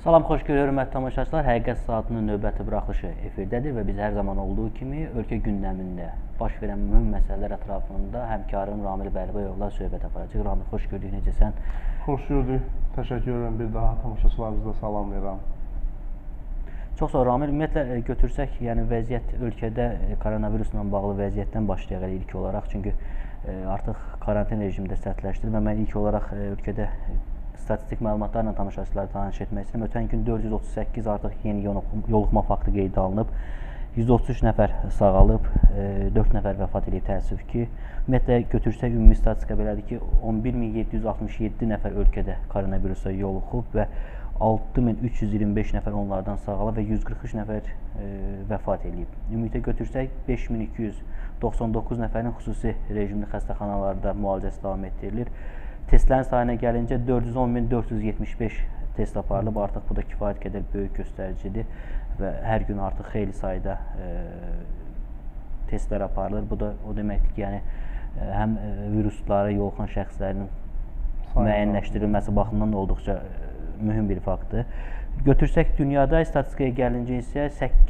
Salam, xoş görür hörmətli tamaşaçılar. Həqiqət saatının növbəti buraxılışı efirdədir və biz hər zaman olduğu kimi ölkə gündəmində baş verən mühüm məsələlər ətrafında həmkarım Ramil Bəlibəyovla söhbət aparacağıq. Ramil, xoş gördük, necəsən? Xoş gördük, təşəkkür edirəm. Bir daha tamaşaçılarımızı da salamlayıram. Çox sağ ol Ramil. Ümumiyyətlə götürsək, yəni vəziyyət ölkədə koronavirusla bağlı vəziyyətdən başlayaq ilk olaraq. Çünki artıq karantin rejimində sərtləşdirir və mən ilk olaraq ölkədə statistik məlumatlarla tamaşaçıları tanış etmək istəyirəm. Ötən gün 438 artıq yeni yoluxma faktı qeydə alınıb. 133 nəfər sağalıb, 4 nəfər vəfat edib təəssüf ki. Ümumiyyətlə götürsək ümumi statistika belədir ki, 11767 nəfər ölkədə koronavirusa yoluxub və 6325 nəfər onlardan sağalıb və 143 nəfər vəfat edib. Ümumiyyətlə götürsək 5299 nəfərin xüsusi rejimli xəstəxanalarda müalicəsi davam etdirilir. Testlərin sayına gəlincə 410.475 test aparılıb. Artıq bu da kifayət qədər böyük göstəricidir və hər gün artıq xeyli sayda testlər aparılır. Bu da o deməkdir ki, yəni həm viruslara yoluxan şəxslərin müəyyənləşdirilməsi baxımından olduqca mühüm bir faktdır. Götürsək dünyada statistikaya gəlincə isə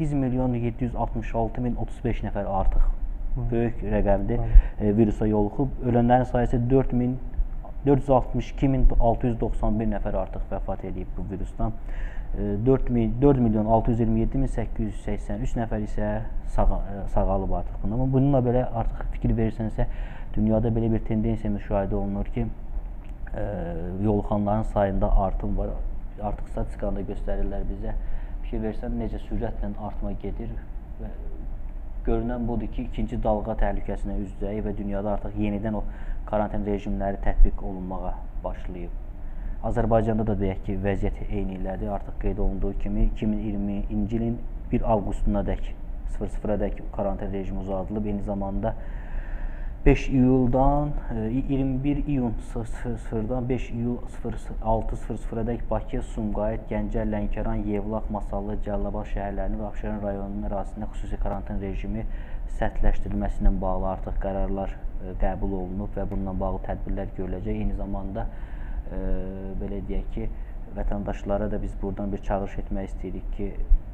8.766.035 nəfər artıq böyük rəqəmdir virusa yoluxub. Ölənlərin sayısı 462.691 nəfər artıq vəfat edib bu virusdan. 4.627.883 nəfər isə sağalıb artıq bundan. Amma bununla belə artıq fikir verirsənsə, dünyada belə bir tendensiya müşahidə olunur ki, yoluxanların sayında artım var. Artıq statistikanı da göstərirlər bizə. Fikir versən, necə sürətlə artma gedir və görünən budur ki, ikinci dalğa təhlükəsinə üz-üzəyik və dünyada artıq yenidən o karantin rejimləri tətbiq olunmağa başlayıb. Azərbaycanda da deyək ki, vəziyyət eyni illədir. Artıq qeyd olunduğu kimi 2020-ci ilin 1 avqustuna-dək 00-dək karantin rejimi uzadılıb. Eyni zamanda 5 iyuldan 21 iyun 00-dan 5 iyul 06:00-dək Bakı, Sumqayıt, Gəncə, Lənkəran, Yevlax, Masallı, Cəlilabad şəhərlərinin və Abşeron rayonunun ərazisində xüsusi karantin rejimi sərtləşdirilməsi ilə bağlı artıq qərarlar qəbul olunub və bununla bağlı tədbirlər görüləcək. Eyni zamanda belə deyək ki, vətəndaşlara da biz buradan bir çağırış etmək istəyirik ki,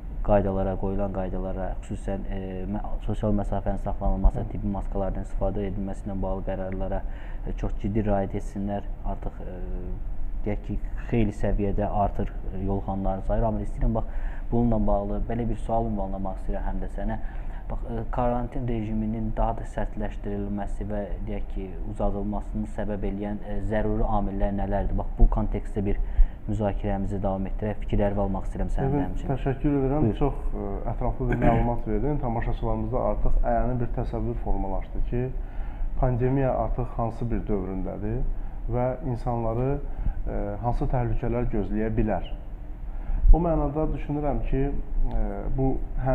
qoyulan qaydalara, xüsusən sosial məsafənin saxlanılması, tibbi maskalardan istifadə edilməsi ilə bağlı qərarlara çox ciddi riayət etsinlər. Artıq deyək ki, xeyli səviyyədə artır yoluxanların sayı. Amma istəyirəm, bax, bununla bağlı belə bir sual ünvanlamaq istəyirəm həm də sənə. Bax, karantin rejiminin daha da sərtləşdirilməsi və deyək ki, uzadılmasını səbəb eləyən zəruri amillər nələrdir? Bax, bu kontekstdə bir müzakirəmizi davam etdirək, fikirləri almaq istəyirəm səndən həmçinin. Təşəkkür edirəm. Çox ətraflı bir məlumat verdin. Tamaşaçılarımızda artıq əyani bir təsəvvür formalaşdı ki, pandemiya artıq hansı bir dövründədir və insanları hansı təhlükələr gözləyə bilər. O mənada düşünürəm ki, bu həm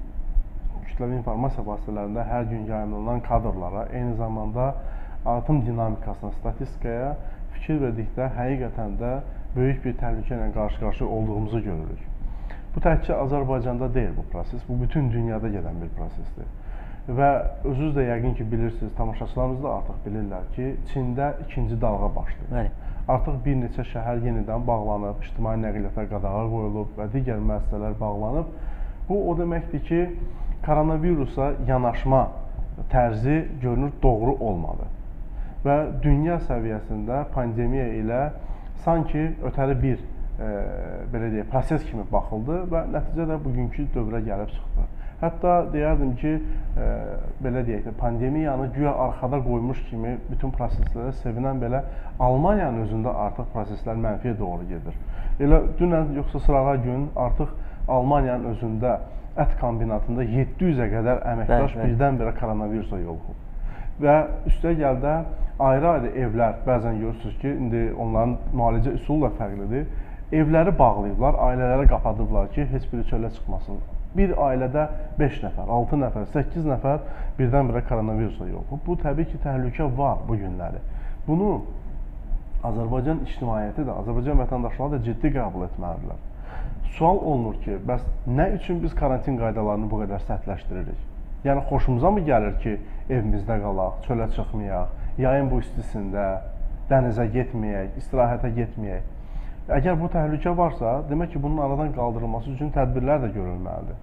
kütləvi informasiya vasitələrində hər gün yayımlanan kadrlara, eyni zamanda artım dinamikasına, statistikaya fikir verdikdə həqiqətən də böyük bir təhlükə ilə qarşı-qarşı olduğumuzu görürük. Bu təkcə Azərbaycanda deyil bu proses, bu bütün dünyada gedən bir prosesdir. Və özünüz də yəqin ki, bilirsiniz, tamaşaçılarımız da artıq bilirlər ki, Çində ikinci dalğa başlayıb. Bəli. Artıq bir neçə şəhər yenidən bağlanıb, ictimai nəqliyyata qadağa qoyulub və digər müəssisələr bağlanıb. Bu o deməkdir ki, koronavirusa yanaşma tərzi görünür doğru olmadı. Və dünya səviyyəsində pandemiya ilə sanki ötəri bir belə deyək, proses kimi baxıldı və nəticədə bugünkü dövrə gəlib çıxdı. Hətta deyərdim ki, belə deyək, pandemiyanı güya arxada qoymuş kimi bütün proseslərə sevinən belə Almaniyanın özündə artıq proseslər mənfiyə doğru gedir. Elə dünən yoxsa sırağa gün artıq Almaniyanın özündə ət kombinatında 700-ə qədər əməkdaş birdən-birə koronavirusa yoluxub. Və üstəgəl də ayrı-ayrı evlər, bəzən görürsünüz ki, indi onların müalicə üsulu da fərqlidir. Evləri bağlayıblar, ailələri qapadıblar ki, heç biri çölə çıxmasın. Bir ailədə 5 nəfər, 6 nəfər, 8 nəfər birdən-birə koronavirusa yoluxub. Bu, təbii ki, təhlükə var bu günləri. Bunu Azərbaycan ictimaiyyəti də, Azərbaycan vətəndaşları da ciddi qəbul etməlidirlər. Sual olunur ki, bəs nə üçün biz karantin qaydalarını bu qədər sərtləşdiririk? Yəni, xoşumuza mı gəlir ki, evimizdə qalaq, çölə çıxmayaq, yayın bu istisində, dənizə getməyək, istirahətə getməyək? Əgər bu təhlükə varsa, demək ki, bunun aradan qaldırılması üçün tədbirlər də görülməlidir.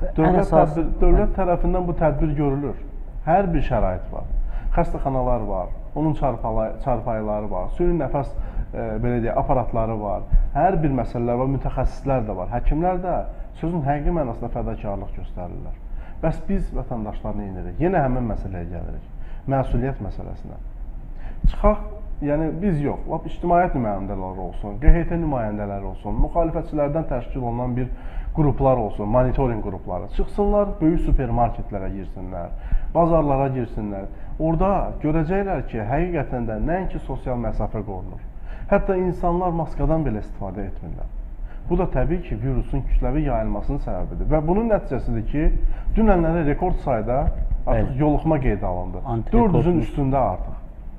Dövlət tərəfindən bu tədbir görülür. Hər bir şərait var. Xəstəxanalar var, onun çarpayıları var, süni nəfəs belə deyək, aparatları var. Hər bir məsələlər var, mütəxəssislər də var. Həkimlər də sözün həqiqi mənasında fədakarlıq göstərirlər. Bəs biz vətəndaşlar nə edirik? Yenə həmin məsələyə gəlirik. Məsuliyyət məsələsinə. Çıxaq, yəni biz yox, ictimaiyyət nümayəndələri olsun, QHT nümayəndələri olsun, müxalifətçilərdən təşkil olunan bir qruplar olsun, monitoring qrupları. Çıxsınlar, böyük supermarketlərə girsinlər, bazarlara girsinlər. Orada görəcəklər ki, həqiqətən də nəinki sosial məsafə qorunur. Hətta insanlar maskadan belə istifadə etmirlər. Bu da təbii ki, virusun kütləvi yayılmasının səbəbidir. Və bunun nəticəsidir ki, dünənləri rekord sayda artıq yoluxma qeydə alındı. 400-ün üstündə artıq.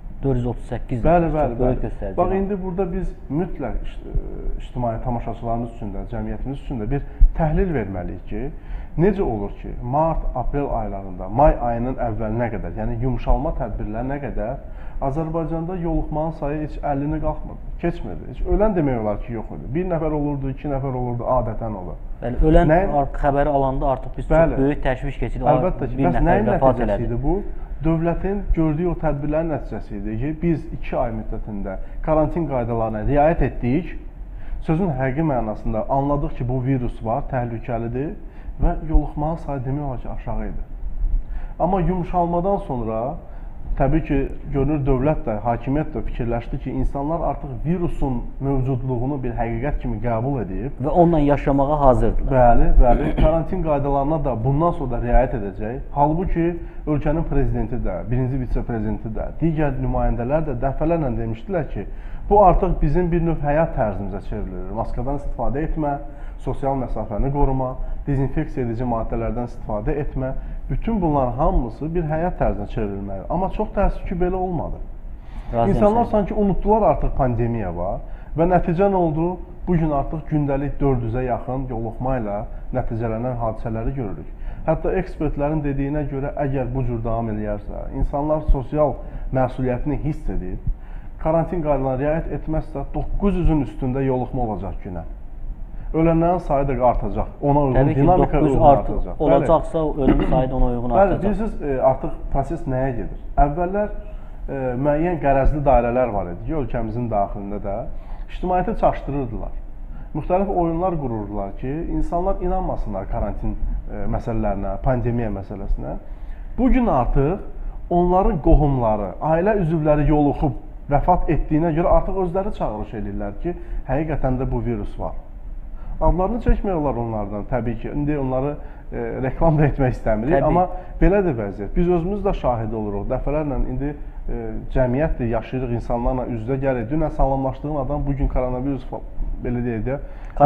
438. Bəli. Bax, indi burada biz mütləq ictimai tamaşaçılarımız üçün də, cəmiyyətimiz üçün də bir təhlil verməliyik ki, necə olur ki, mart, aprel aylarında, may ayının əvvəlinə qədər, yəni yumşalma tədbirlərinə qədər Azərbaycanda yoluxmanın sayı heç 50-ni qalxmırdı, keçmirdi. Heç ölən demək olar ki, yox idi. Bir nəfər olurdu, iki nəfər olurdu, adətən olur. Bəli, ölən xəbəri alanda artıq biz çox böyük təşviş keçirdik. Əlbəttə ki, bəs nəyin nəticəsidir bu? Dövlətin gördüyü o tədbirlərin nəticəsidir ki, biz 2 ay müddətində karantin qaydalarına riayət etdik, sözün həqiqi mənasında anladıq ki, bu virus var, təhlükəlidir və yoluxmanın sayı demək olar ki, aşağı idi. Amma yumşalmadan sonra təbii ki, görünür dövlət də, hakimiyyət də fikirləşdi ki, insanlar artıq virusun mövcudluğunu bir həqiqət kimi qəbul edib və onunla yaşamağa hazırdılar. Bəli, karantin qaydalarına da bundan sonra da riayət edəcək. Halbuki ölkənin prezidenti də, birinci vitse-prezidenti də, digər nümayəndələr də dəfələrlə demişdilər ki, bu artıq bizim bir növ həyat tərzimizə çevrilir. Maskadan istifadə etmə, sosial məsafəni qoruma, dezinfeksiya edici maddələrdən istifadə etmə, bütün bunların hamısı bir həyat tərzinə çevrilməlidir. Amma çox təəssüf ki, belə olmadı. İnsanlar sanki unutdular artıq pandemiya var və nəticə nə oldu? Bugün artıq gündəlik 400-ə yaxın yoluxma ilə nəticələnən hadisələri görürük. Hətta ekspertlərin dediyinə görə, əgər bu cür davam edərsə, insanlar sosial məsuliyyətini hiss edib, karantin qaydalarına riayət etməzsə 900-ün üstündə yoluxma olacaq günə. Ölənlərin sayı da artacaq, ona uyğun dinamika uyğun artacaq. Olacaqsa ölüm sayı da ona uyğun artacaq. Bəli, bilirsiniz, artıq proses nəyə gedir? Əvvəllər müəyyən qərəzli dairələr var idi ki, ölkəmizin daxilində də ictimaiyyəti çaşdırırdılar. Müxtəlif oyunlar qururdular ki, insanlar inanmasınlar karantin məsələlərinə, pandemiya məsələsinə. Bugün artıq onların qohumları, ailə üzvləri yoluxub vəfat etdiyinə görə artıq özləri çağırış edirlər ki, həqiqətən də bu virus var. Adlarını çəkmək olar onlardan, təbii ki. İndi onları reklam da etmək istəmirik, amma belədir vəziyyət. Biz özümüz də şahid oluruq. Dəfələrlə indi cəmiyyətdir, yaşayırıq, insanlarla üz-üzə gəlirik. Dünən salamlaşdığın adam bugün koronavirus, belə deyək də,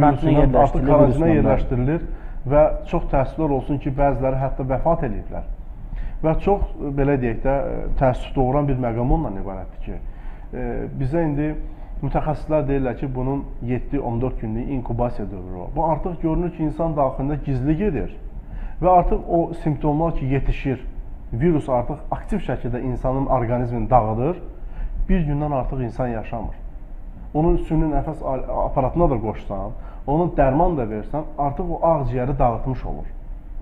artıq karantinə yerləşdirilir və çox təəssüflər olsun ki, bəziləri hətta vəfat ediblər. Və çox, belə deyək də, təəssüf doğuran bir məqam ondan ibarətdir ki, bizə indi mütəxəssislər deyirlər ki, bunun 7-14 günlük inkubasiya dövrü var. Bu artıq görünür ki, insan daxilində gizli gedir və artıq o simptomlar ki, yetişir, virus artıq aktiv şəkildə insanın orqanizmini dağıdır, bir gündən artıq insan yaşamır. Onun süni nəfəs aparatına da qoşsan, onun dərman da versən, artıq o ağciyəri dağıtmış olur.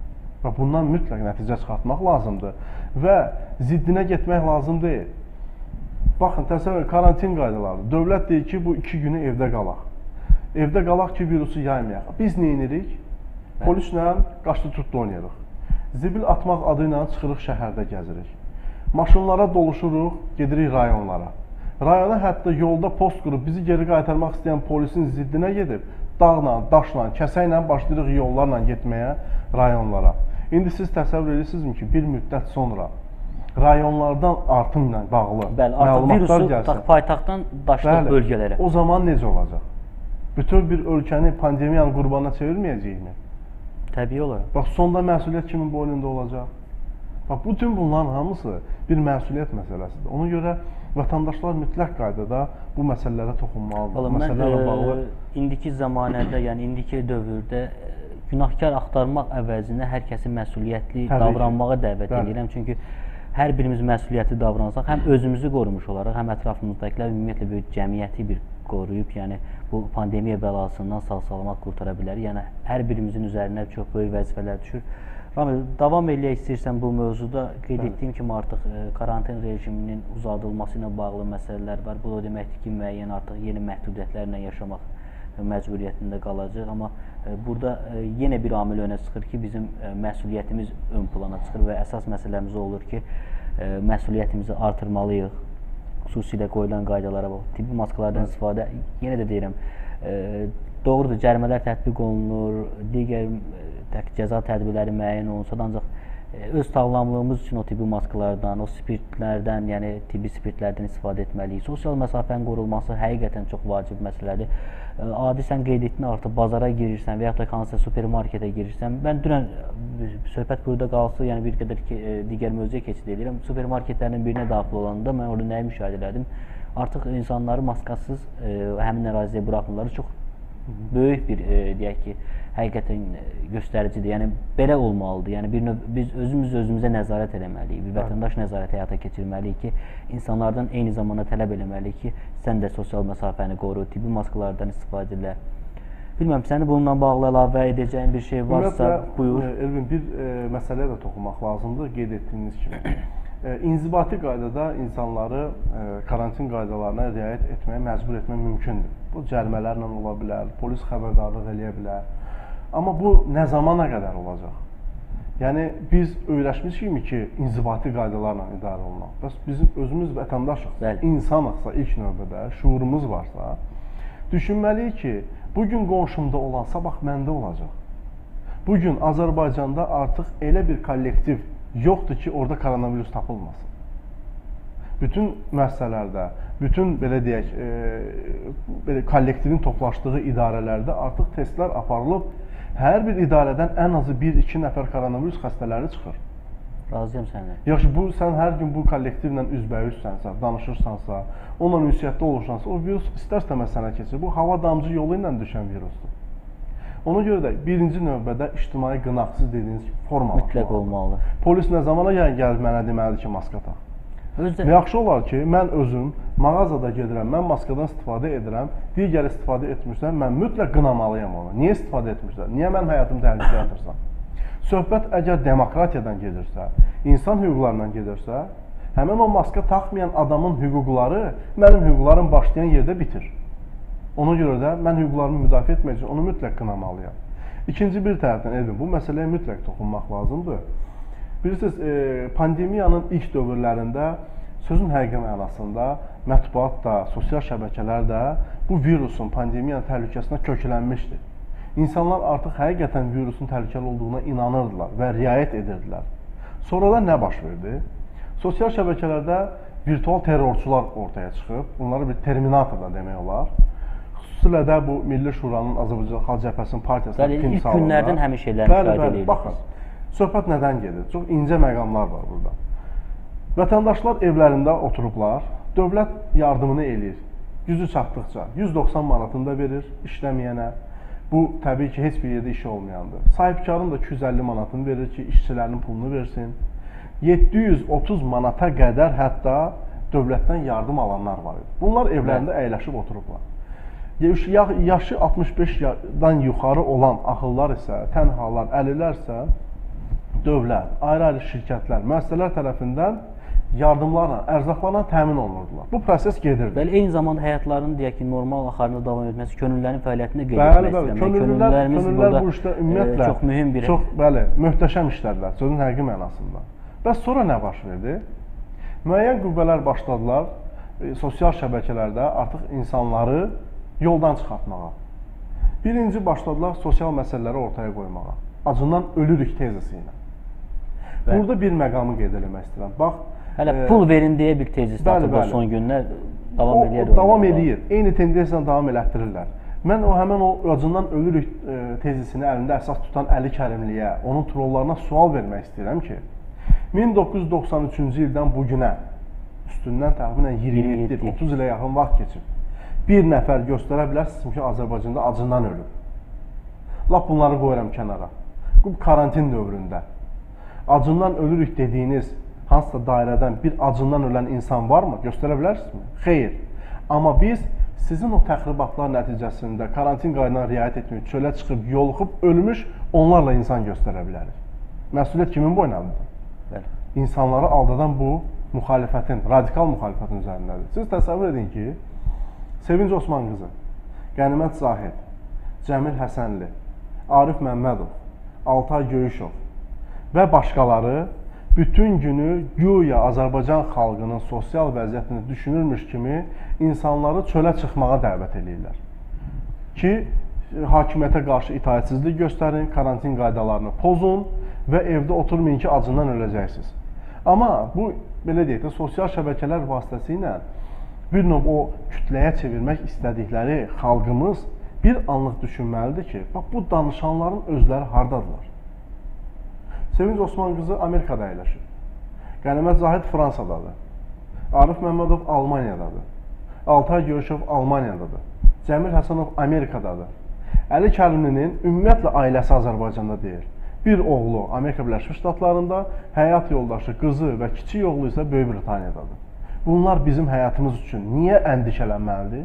Və bundan mütləq nəticə çıxartmaq lazımdır və ziddinə getmək lazım deyil. Baxın, təsəvvür, karantin qaydaları. Dövlət deyir ki, bu 2 günü evdə qalaq. Evdə qalaq ki, virusu yaymayaq. Biz nə edirik? Polislə qaçdı tutdu oynayırıq. Zibil atmaq adı ilə çıxırıq şəhərdə gəzirik. Maşınlara doluşuruq, gedirik rayonlara. Rayona hətta yolda post qurub bizi geri qaytarmaq istəyən polisin ziddinə gedib, dağla, daşla, kəsəklə başlayırıq yollarla getməyə rayonlara. İndi siz təsəvvür edirsinizmi ki, bir müddət sonra rayonlardan artımla bağlı məlumatlar gəlsin. Paytaxtdan daşlı bölgələrə. O zaman necə olacaq? Bütün bir ölkəni pandemiyanın qurbanına çevirməyəcəkmi? Təbii olaraq. Bax, sonda məsuliyyət kimin boynunda olacaq? Bax, bütün bunların hamısı bir məsuliyyət məsələsidir. Ona görə vətəndaşlar mütləq qaydada bu məsələlərə toxunmalıdır. Məsələlərlə bağlı. İndiki zamanədə, yəni indiki dövrdə günahkar axtarmaq əvəzinə hər kəsi məsuliyyətli davranmağa dəvət edirəm. Çünki hər birimiz məsuliyyətli davransaq, həm özümüzü qorumuş olaraq, həm ətrafımızdakılar ümumiyyətlə böyük cəmiyyəti bir qoruyub, yəni bu pandemiya bəlasından sağ-salamat qurtara bilər. Yəni hər birimizin üzərinə çox böyük vəzifələr düşür. Ramil, davam eləyək istəyirsən bu mövzuda. Qeyd etdiyim kimi artıq karantin rejiminin uzadılması ilə bağlı məsələlər var. Bu da deməkdir ki, müəyyən artıq yeni məhdudiyyətlərlə yaşamaq məcburiyyətində qalacaq. Amma burada yenə bir amil önə çıxır ki, bizim məsuliyyətimiz ön plana çıxır və əsas məsələmiz olur ki, məsuliyyətimizi artırmalıyıq. Xüsusilə qoyulan qaydalara bax, tibbi maskalardan istifadə, yenə də deyirəm, doğrudur, cərimələr tətbiq olunur, digər cəza tədbirləri müəyyən olunsa da, ancaq öz sağlamlığımız üçün o tibbi maskalardan, o spirtlərdən, yəni tibbi spirtlərdən istifadə etməliyik. Sosial məsafənin qorunması həqiqətən çox vacib məsələdir. Adi sən qeyd etdin, artıq bazara girirsən və yaxud da hansısa supermarketə girirsən. Mən dünən söhbət burada qalsa, yəni bir qədər digər mövzuya keçid edirəm. Supermarketlərin birinə daxil olanda mən orada nəyi müşahidə elədim? Artıq insanları maskasız həmin əraziyə buraxmırlar. Çox böyük bir, deyək ki, həqiqətən göstəricidir. Yəni belə olmalıdır. Yəni biz özümüzə nəzarət etməliyik. Bir vətəndaş nəzarəti həyata keçirməliyik ki, insanlardan eyni zamanda tələb etməliyik ki, sən də sosial məsafəni qoru, tibbi maskalardan istifadə elə. Bilməm, səni bununla bağlı əlavə edəcəyin bir şey varsa, buyur. Elvin, bir məsələyə də toxunmaq lazımdır, qeyd etdiyiniz kimi. İnzibati qaydada insanları karantin qaydalarına riayət etməyə məcbur etmək mümkündür. Bu cərimələrlə ola bilər, polis xəbərdarlıq eləyə bilər. Amma bu nə zamana qədər olacaq? Yəni, biz öyrəşmişik ki, inzibati qaydalarla idarə olunaq. Bəs bizim özümüz vətəndaşıq, insanıqsa ilk növbədə, şuurumuz varsa, düşünməliyik ki, bugün qonşumda olan, sabah məndə olacaq. Bugün Azərbaycanda artıq elə bir kollektiv yoxdur ki, orada koronavirus tapılmasın. Bütün müəssisələrdə, bütün belə deyək, kollektivin toplaşdığı idarələrdə artıq testlər aparılıb, hər bir idarədən ən azı 1-2 nəfər koronavirus xəstələri çıxır. Razıyam sənə. Yaxşı, sən hər gün bu kollektivlə üzbəyüzsənsə, danışırsansa, onunla ünsiyyətdə olursansa, o virus istər-istəməz sənə keçir. Bu hava damcı yolu ilə düşən virusdur. Ona görə də birinci növbədə ictimai qınaqsız dediyiniz formalaşmalıdır. Mütləq olmalı. Polis nə zamana gəlib mənə deməlidir ki, maska tax. Yaxşı olar ki, mən özüm mağazada gedirəm, mən maskadan istifadə edirəm, digər istifadə etmirsən, mən mütləq qınamalıyam onu. Niyə istifadə etmirsən? Niyə mənim həyatımı təhlükəyə atırsan? Söhbət əgər demokratiyadan gedirsə, insan hüquqlarından gedirsə, həmin o maska taxmayan adamın hüquqları mənim hüquqlarım başlayan yerdə bitir. Ona görə də mən hüquqlarımı müdafiə etmək üçün onu mütləq qınamalıyam. İkinci bir tərəfdən, Elvin, bu məsələyə mütləq toxunmaq lazımdır. Bilirsiniz, pandemiyanın ilk dövrlərində sözün həqiqi mənasında mətbuat da, sosial şəbəkələr də bu virusun, pandemiyanın təhlükəsinə köklənmişdi. İnsanlar artıq həqiqətən virusun təhlükəli olduğuna inanırdılar və riayət edirdilər. Sonradan nə baş verdi? Sosial şəbəkələrdə virtual terrorçular ortaya çıxıb, bunları bir terminator da demək olar. Xüsusilə də bu Milli Şuranın Azərbaycan Xalq Cəbhəsinin partiyasına timsalında. İlk günlərdən həmin şeyləri müşahidə edirik. Baxın, söhbət nədən gedir? Çox incə məqamlar var burada. Vətəndaşlar evlərində oturublar, dövlət yardımını eləyir. Gücü çatdıqca 190 manatını da verir işləməyənə. Bu, təbii ki, heç bir yerdə işi olmayandır. Sahibkarın da 250 manatını verir ki, işçilərinin pulunu versin. 730 manata qədər hətta dövlətdən yardım alanlar var idi. Bunlar evlərində əyləşib oturublar. Yaşı 65-dan yuxarı olan axıllar isə, tənhalar, əlilərsə dövlət, ayrı-ayrı şirkətlər, müəssisələr tərəfindən yardımlarla, ərzaqlarla təmin olunurdular. Bu proses gedirdi. Bəli, eyni zamanda həyatlarının deyək ki, normal axarında davam etməsi, könüllərin fəaliyyətini qeyd etmək istəyirəm. Könüllərimiz burada bu işdə ümumiyyətlə çox mühüm bir... Bəli, möhtəşəm işlədilər, sözün həqiqi mənasında. Bəs sonra nə baş verdi? Müəyyən qüvvələr başladılar sosial şəbəkələrdə artıq insanları yoldan çıxartmağa. Birinci başladılar sosial məsələləri ortaya qoymağa. Acından ölürük tezisi ilə. Burada bir məqamı qeyd eləmək istəyirəm. Bax, hələ pul verin deyə bir tezis tatlıqda son günlər davam edir. Davam edir. Eyni tendensiyanı davam elətdirirlər. Mən həmən o acından ölürük tezisini əlində əsas tutan Əli Kərimliyə, onun trollarına sual vermək istəyirəm ki, 1993-cü ildən bugünə üstündən təxminən 27-30 ilə yaxın vaxt keçib. Bir nəfər göstərə bilərsiniz ki, Azərbaycanda acından ölüb. Lap bunları qoyuram kənara. Bu karantin dövründə acından ölürük dediyiniz hansısa dairədən bir acından ölən insan varmı? Göstərə bilərsinizmi? Xeyr. Amma biz sizin o təxribatlar nəticəsində karantin qaydasına riayət etməyib, çölə çıxıb, yoluxub, ölmüş onlarla insan göstərə bilərik. Məsuliyyət kimin boyundadır? Bəli. İnsanları aldadan bu müxalifətin, radikal müxalifətin üzərindədir. Siz təsəvvür edin ki, Sevinc Osman qızı, Qənimət Zahid, Cəmil Həsənli, Arif Məmmədov, Altay Göyüşov və başqaları bütün günü güya Azərbaycan xalqının sosial vəziyyətini düşünürmüş kimi insanları çölə çıxmağa dəvət edirlər. Ki, hakimiyyətə qarşı itaətsizlik göstərin, karantin qaydalarını pozun və evdə oturmayın ki, acından öləcəksiniz. Amma bu, belə deyək də, sosial şəbəkələr vasitəsilə bir növ o kütləyə çevirmək istədikləri xalqımız bir anlıq düşünməlidir ki, bax, bu danışanların özləri hardadırlar? Sevinc Osman qızı Amerikada əyləşir. Qənimət Zahid Fransadadır. Arif Məmmədov Almaniyadadır. Altay Göyüşov Almaniyadadır. Cəmil Həsənov Amerikadadır. Əli Kərimlinin ümumiyyətlə ailəsi Azərbaycanda deyir. Bir oğlu Amerika Birləşmiş Ştatlarında, həyat yoldaşı, qızı və kiçik oğlu isə Böyük Britaniyadadır. Bunlar bizim həyatımız üçün niyə əndişələnməlidir?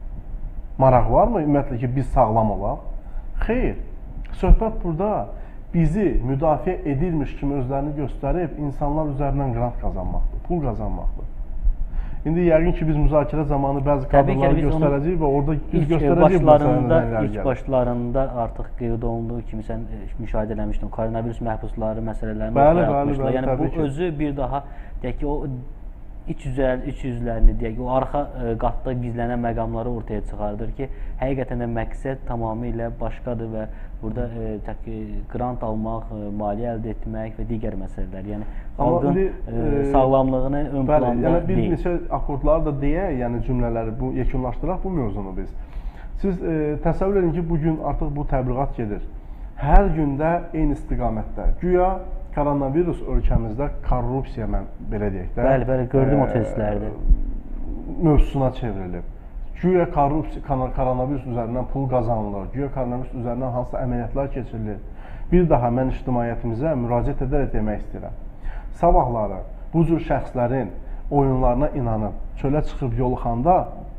Maraq varmı ümumiyyətlə ki, biz sağlam olaq? Xeyr. Söhbət burada bizi müdafiə edilmiş kimi özlərini göstərib insanlar üzərindən qrant qazanmaqdır, pul qazanmaqdır. İndi yəqin ki, biz müzakirə zamanı bəzi kadrları göstərəcəyik və orada biz göstərəcəyik İlk başlarında artıq qeyd olunduğu kimi sən müşahidə eləmişdin, koronavirus məhbusları məsələlərini ortaya atmışlar. Yəni bu özü bir daha deyək ki, o iç yüzlərini deyək ki, o arxa qatda gizlənən məqamları ortaya çıxardır ki, həqiqətən də məqsəd tamamilə başqadır və burada qrant almaq, maliyyə əldə etmək və digər məsələlər, yəni xalqın sağlamlığını ön planda deyil. Yəni bir neçə akordları da deyək, yəni cümlələri bu yekunlaşdıraq bu mövzunu biz. Siz təsəvvür edin ki, bugün artıq bu təbliğat gedir. Hər gündə eyni istiqamətdə. Güya koronavirus ölkəmizdə korrupsiya, mən belə deyək də, bəli, gördüm o testlərdə, mövzusuna çevrilib. Güya koronavirus üzərindən pul qazanılır, güya koronavirus üzərindən hansısa əməliyyatlar keçirilir. Bir daha mən ictimaiyyətimizə müraciət edərək demək istəyirəm. Sabahları bu cür şəxslərin oyunlarına inanıb, çölə çıxıb yoluxanda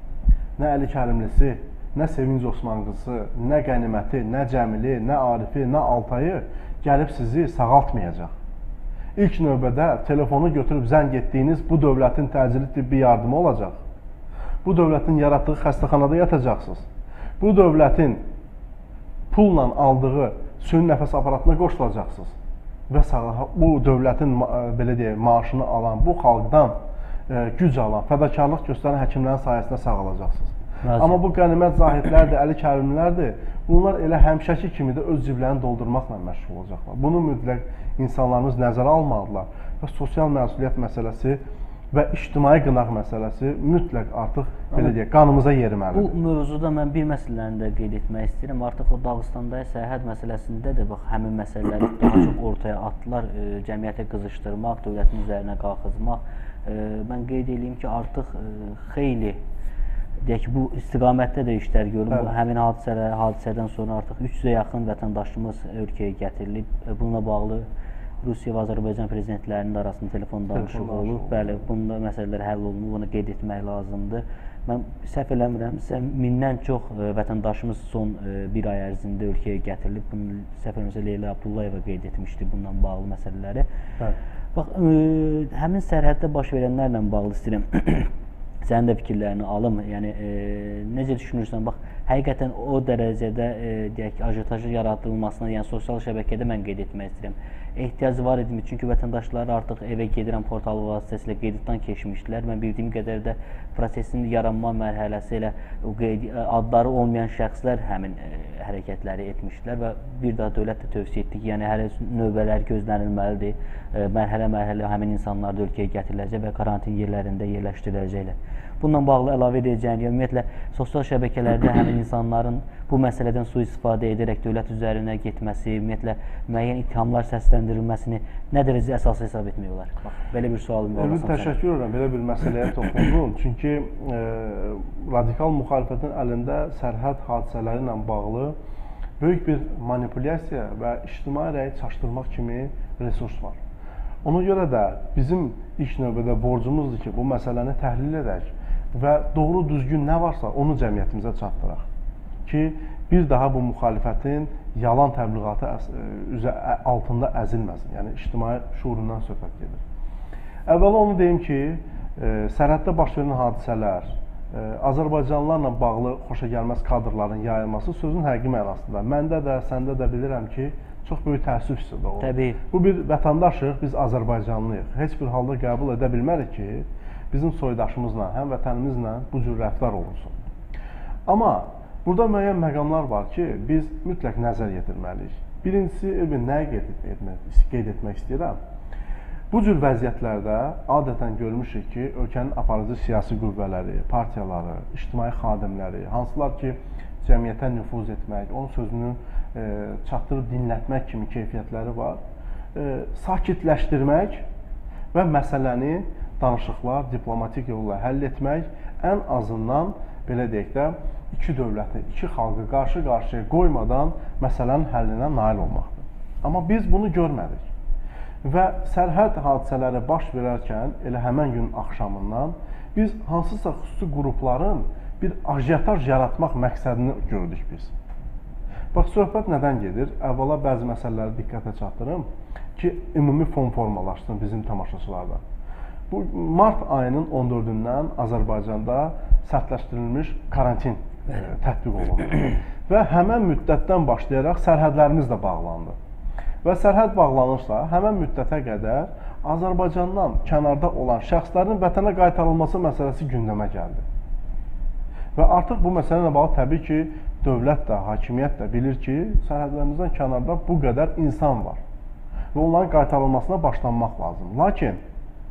nə Əli Kərimlisi, nə Sevinc Osman qızı, nə Qəniməti, nə Cəmili, nə Arifi, nə Altayı gəlib sizi sağaltmayacaq. İlk növbədə telefonu götürüb zəng etdiyiniz bu dövlətin təcili tibbi yardımı olacaq. Bu dövlətin yaratdığı xəstəxanada yatacaqsınız. Bu dövlətin pulla aldığı süni nəfəs aparatına qoşulacaqsınız. Və bu dövlətin belə deyək, maaşını alan, bu xalqdan güc alan, fədakarlıq göstərən həkimlərin sayəsində sağalacaqsınız. Amma bu Qənimət Zahidlərdir, Əli Kərimlərdir, bunlar elə həmişəki kimi də öz ciblərini doldurmaqla məşğul olacaqlar. Bunu mütləq insanlarımız nəzərə almalıdırlar və sosial məsuliyyət məsələsi və ictimai qınaq məsələsi mütləq artıq belə deyək, qanımıza yeriməlidir. Bu mövzuda mən bir məsələni də qeyd etmək istəyirəm. Artıq o Dağıstanda sərhəd məsələsində də bax, həmin məsələləri daha çox ortaya atdılar. Cəmiyyətə qızışdırmaq, dövlətin üzərinə qalxızmaq. Mən qeyd edeyim ki, artıq xeyli deyək ki, bu istiqamətdə də işlər görülür. Həmin hadisədən sonra artıq 300-ə yaxın vətəndaşımız ölkəyə gətirilib. Bununla bağlı Rusiya və Azərbaycan prezidentlərinin arasında telefon danışığı olub. Bəli, bunda məsələlər həll olunub, bunu qeyd etmək lazımdır. Mən səhv eləmirəmsə, 1000-dən çox vətəndaşımız son bir ay ərzində ölkəyə gətirilib. Bunu səhv eləmirəmsə Leyla Abdullayeva qeyd etmişdi bununla bağlı məsələləri. Bax, həmin sərhəddə baş verənlərlə bağlı istəyirəm. Sənin də fikirlərini alım. Yəni necə düşünürsən? Bax, həqiqətən o dərəcədə deyək ki, ajotajın yaradılmasına, yəni sosial şəbəkədə mən qeyd etmək istəyirəm. Ehtiyac var idimi? Çünki vətəndaşlar artıq evə gedirəm portalı vasitəsilə qeyddən keçmişdilər. Mən bildiyim qədər də prosesin yaranma mərhələsi ilə adları olmayan şəxslər həmin hərəkətləri etmişdilər və bir daha dövlət də tövsiyə etdi ki, yəni hələ növbələr gözlənilməlidir. Mərhələ-mərhələ həmin insanlar da ölkəyə gətiriləcək və karantin yerlərində yerləşdiriləcəklər. Bununla bağlı əlavə edəcəyim, ümumiyyətlə sosial şəbəkələrdə həmin insanların bu məsələdən sui-istifadə edərək dövlət üzərinə getməsi, ümumiyyətlə müəyyən ittihamlar səsləndirilməsini nə dərəcə əsas hesab etmək olar? Bax, belə bir sualım var. Təşəkkür edirəm, belə bir məsələyə toxundun. Çünki radikal müxalifətin əlində sərhəd hadisələri ilə bağlı böyük bir manipulyasiya və ictimai rəyi çaşdırmaq kimi resurs var. Ona görə də bizim ilk növbədə borcumuzdur ki, bu məsələni təhlil edək və doğru düzgün nə varsa onu cəmiyyətimizə çatdıraq ki, bir daha bu müxalifətin yalan təbliğatı altında əzilməsin. Yəni, ictimai şuurundan söhbət gedir. Əvvəla onu deyim ki, sərhəddə baş verən hadisələr, Azərbaycanlılarla bağlı xoşagəlməz kadrların yayılması sözün həqiqi mənasında. Məndə də, səndə də bilirəm ki, çox böyük təəssüf hissi doğur. Təbii. Bu bir vətəndaşıq, biz Azərbaycanlıyıq. Heç bir halda qəbul edə bilmərik ki, bizim soydaşımızla, həmvətənimizlə bu cür rəftar olunsun. Amma burada müəyyən məqamlar var ki, biz mütləq nəzər yetirməliyik. Birincisi, nəyə qeyd etmək istəyirəm? Bu cür vəziyyətlərdə adətən görmüşük ki, ölkənin aparıcı siyasi qüvvələri, partiyaları, ictimai xadimləri, hansılar ki, cəmiyyətə nüfuz etmək, onun sözünü çatdırıb dinlətmək kimi keyfiyyətləri var, sakitləşdirmək və məsələni danışıqlar, diplomatik yolla həll etmək, ən azından, belə deyək də, iki dövləti, iki xalqı qarşı-qarşıya qoymadan məsələnin həllinə nail olmaqdır. Amma biz bunu görmədik. Və sərhəd hadisələri baş verərkən, elə həmən gün axşamından biz hansısa xüsusi qrupların bir ajiyataj yaratmaq məqsədini gördük biz. Bax, söhbət nədən gedir? Əvvəla bəzi məsələləri diqqətə çatdırım ki, ümumi fon formalaşsın bizim tamaşaçılarda. Bu, mart ayının 14-dən Azərbaycanda sərtləşdirilmiş karantin tətbiq olundu və həmən müddətdən başlayaraq sərhədlərimiz də bağlandı. Və sərhəd bağlanırsa, həmən müddətə qədər Azərbaycandan kənarda olan şəxslərin vətənə qaytarılması məsələsi gündəmə gəldi. Və artıq bu məsələ ilə bağlı təbii ki, dövlət də, hakimiyyət də bilir ki, sərhədlərimizdən kənarda bu qədər insan var və onların qaytarılmasına başlanmaq lazım. Lakin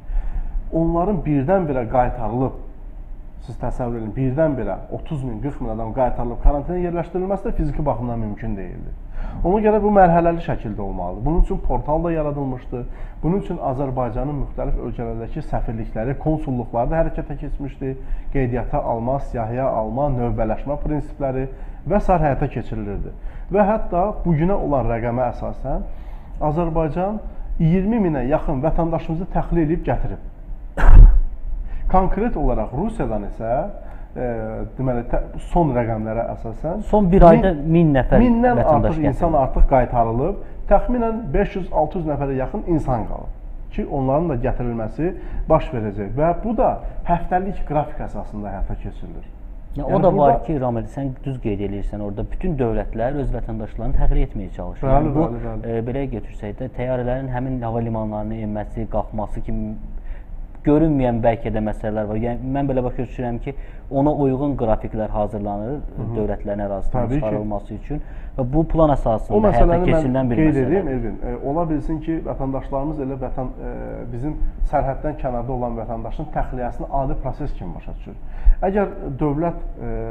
onların birdən-birə qaytarılıb, siz təsəvvür edin, birdən-birə 30 min, 40 min adam qaytarılıb karantinə yerləşdirilməsi də fiziki baxımdan mümkün deyildir. Ona görə bu mərhələli şəkildə olmalıdır. Bunun üçün portal da yaradılmışdı. Bunun üçün Azərbaycanın müxtəlif ölkələrdəki səfirlikləri, konsulluqları da hərəkətə keçmişdi. Qeydiyyata alma, siyahıya alma, növbələşmə prinsipləri və s. həyata keçirilirdi. Və hətta bugünə olan rəqəmə əsasən Azərbaycan 20 minə yaxın vətəndaşımızı təxliyə edib gətirib. Konkret olaraq Rusiyadan isə deməli, son rəqəmlərə əsasən son bir ayda 1000 nəfər mindən vətəndaş artıq insan artıq qaytarılıb, təxminən 500-600 nəfərə yaxın insan qalıb ki, onların da gətirilməsi baş verəcək və bu da həftəlik qrafik əsasında həyata keçirilir. Yəni, o da var ki, Ramil, sən düz qeyd edirsən, orada bütün dövlətlər öz vətəndaşlarını təxliyə etməyə çalışır. Bəli, bu, belə götürsək də, təyyarələrin həmin hava limanlarına enməsi, qalxması kimi görünməyən bəlkə də məsələlər var. Yəni, mən belə başa düşürəm ki, ona uyğun qrafiklər hazırlanır dövlətlərin ərazisindən çıxarılması üçün və bu plan əsasında həyata keçirilən bir məsələdir. Qeyd edeyim, Elvin, ola bilsin ki, vətəndaşlarımız elə bizim sərhəddən kənarda olan vətəndaşın təxliyəsini adi proses kimi başa düşür. Əgər dövlət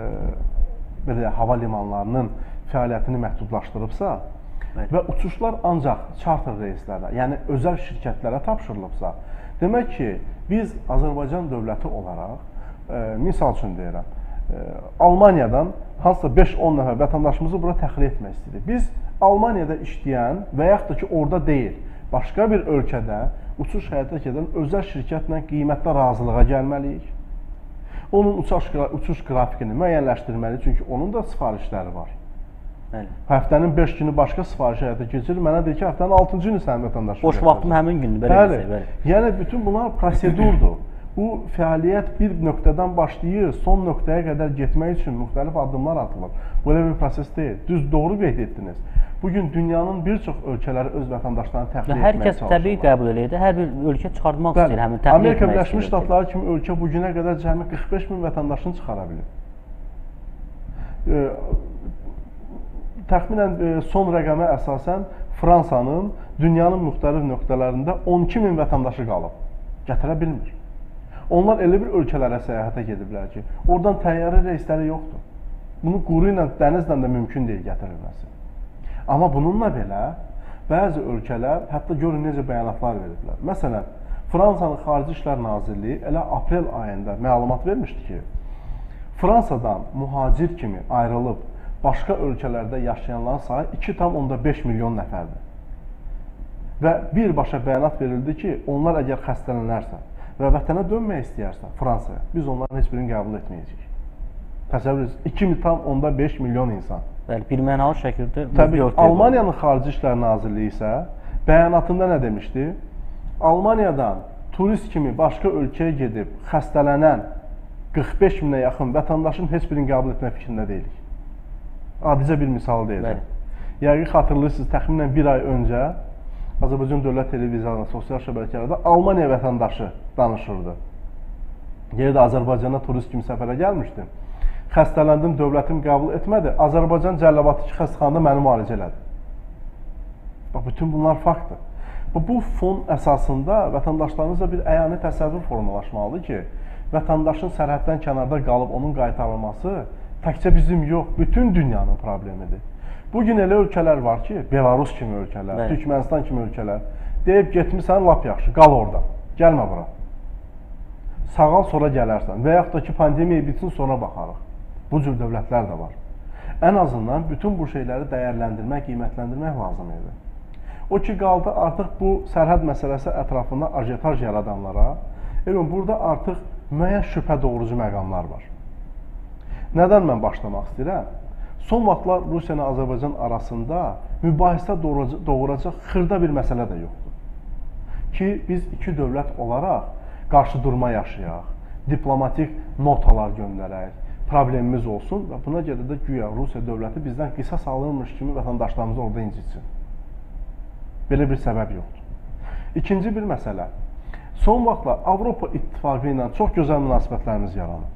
belə hava limanlarının fəaliyyətini məhdudlaşdırıbsa və uçuşlar ancaq charter reyslərə, yəni özəl şirkətlərə tapşırılıbsa, demək ki, biz Azərbaycan dövləti olaraq, misal üçün deyirəm, Almaniyadan hansısa 5-10 nəfər vətəndaşımızı bura təxliyə etmək istəyirik. Biz Almaniyada işləyən və yaxud da ki, orada deyil, başqa bir ölkədə uçuş həyata keçirilən özəl şirkətlə qiymətdə razılığa gəlməliyik. Onun uçuş qrafikini müəyyənləşdirməliyik, çünki onun da sifarişləri var. Bəli. Həftənin 5 günü başqa sifariş həyata keçirir, mənə deyir ki, həftənin 6-cı günü sənin vətəndaşın. Boş vaxtım həmin gündür, belə desək, bəli. Yəni, bütün bunlar prosedurdur. Bu fəaliyyət bir nöqtədən başlayır, son nöqtəyə qədər getmək üçün müxtəlif addımlar atılır. Belə bir proses deyil. Düz, doğru qeyd etdiniz. Bugün dünyanın bir çox ölkələri öz vətəndaşlarını təxliyə etməyə çalışırlar. Hər kəs təbii qəbul edir, hər bir ölkə çıxartmaq istəyir, həmin təxliyə etmək istəyir. Amerika Birləşmiş Ştatları kimi ölkə bugünə qədər cəmi 45 min vətəndaşını çıxara bilir. Təxminən son rəqəmə əsasən Fransanın dünyanın müxtəlif nöqtələrində 12 min vətəndaşı qalıb. Gətirə bilmir. Onlar elə bir ölkələrə səyahətə gediblər ki, oradan təyyarə reysləri yoxdur. Bunu quru ilə, dənizlə də mümkün deyil gətirilməsi. Amma bununla belə bəzi ölkələr hətta görün necə bəyanatlar veriblər. Məsələn, Fransanın Xarici İşlər Nazirliyi elə aprel ayında məlumat vermişdi ki, Fransadan mühacir kimi ayrılıb başqa ölkələrdə yaşayanların sayı 2,5 milyon nəfərdir. və birbaşa bəyanat verildi ki, onlar əgər xəstələnərsə və vətənə dönmək istəyərsə Fransaya, biz onların heç birini qəbul etməyəcəyik. Təsəvvür edin, 2,5 milyon insan. Bəli, birmənalı şəkildə Təbii, Almaniyanın Xarici İşlər Nazirliyi isə bəyanatında nə demişdi? Almaniyadan turist kimi başqa ölkəyə gedib xəstələnən 45 minə yaxın vətəndaşın heç birini qəbul etmək fikrində deyilik. Adicə bir misal deyəcəm. Yəqin xatırlayırsınız, təxminən bir ay öncə Azərbaycan Dövlət Televiziyanında, sosial şəbəkələrdə Almaniya vətəndaşı danışırdı. Yerdə Azərbaycana turist kimi səfərə gəlmişdim. Xəstələndim, dövlətim qəbul etmədi. Azərbaycan Cəlilabad 2 xəstəxanada məni müalicə elədi. Bax, bütün bunlar faktdır. Bu fon əsasında vətəndaşlarımızla bir əyani təsəvvür formalaşmalıdır ki, vətəndaşın sərhəddən kənarda qalıb onun qaytarılması təkcə bizim yox, bütün dünyanın problemidir. Bugün elə ölkələr var ki, Belarus kimi ölkələr, Türkmənistan kimi ölkələr deyib getmirsən, lap yaxşı, qal orada, gəlmə bura. Sağal sonra gələrsən və yaxud da ki, pandemiya bitsin sonra baxarıq. Bu cür dövlətlər də var. Ən azından bütün bu şeyləri dəyərləndirmək, qiymətləndirmək lazım idi. O ki, qaldı artıq bu sərhəd məsələsi ətrafında ajetaj yaradanlara, burada artıq müəyyən şübhə doğurucu məqamlar var. Nədən mən başlamaq istəyirəm? Son vaxtlar Rusiya ilə Azərbaycan arasında mübahisə doğuracaq xırda bir məsələ də yoxdur. Ki, biz iki dövlət olaraq qarşı durma yaşayaq, diplomatik notalar göndərək, problemimiz olsun və buna görə də güya Rusiya dövləti bizdən qisas alınmış kimi vətəndaşlarımızı orada incitsin. Belə bir səbəb yoxdur. İkinci bir məsələ. Son vaxtlar Avropa İttifaqı ilə çox gözəl münasibətlərimiz yaranır.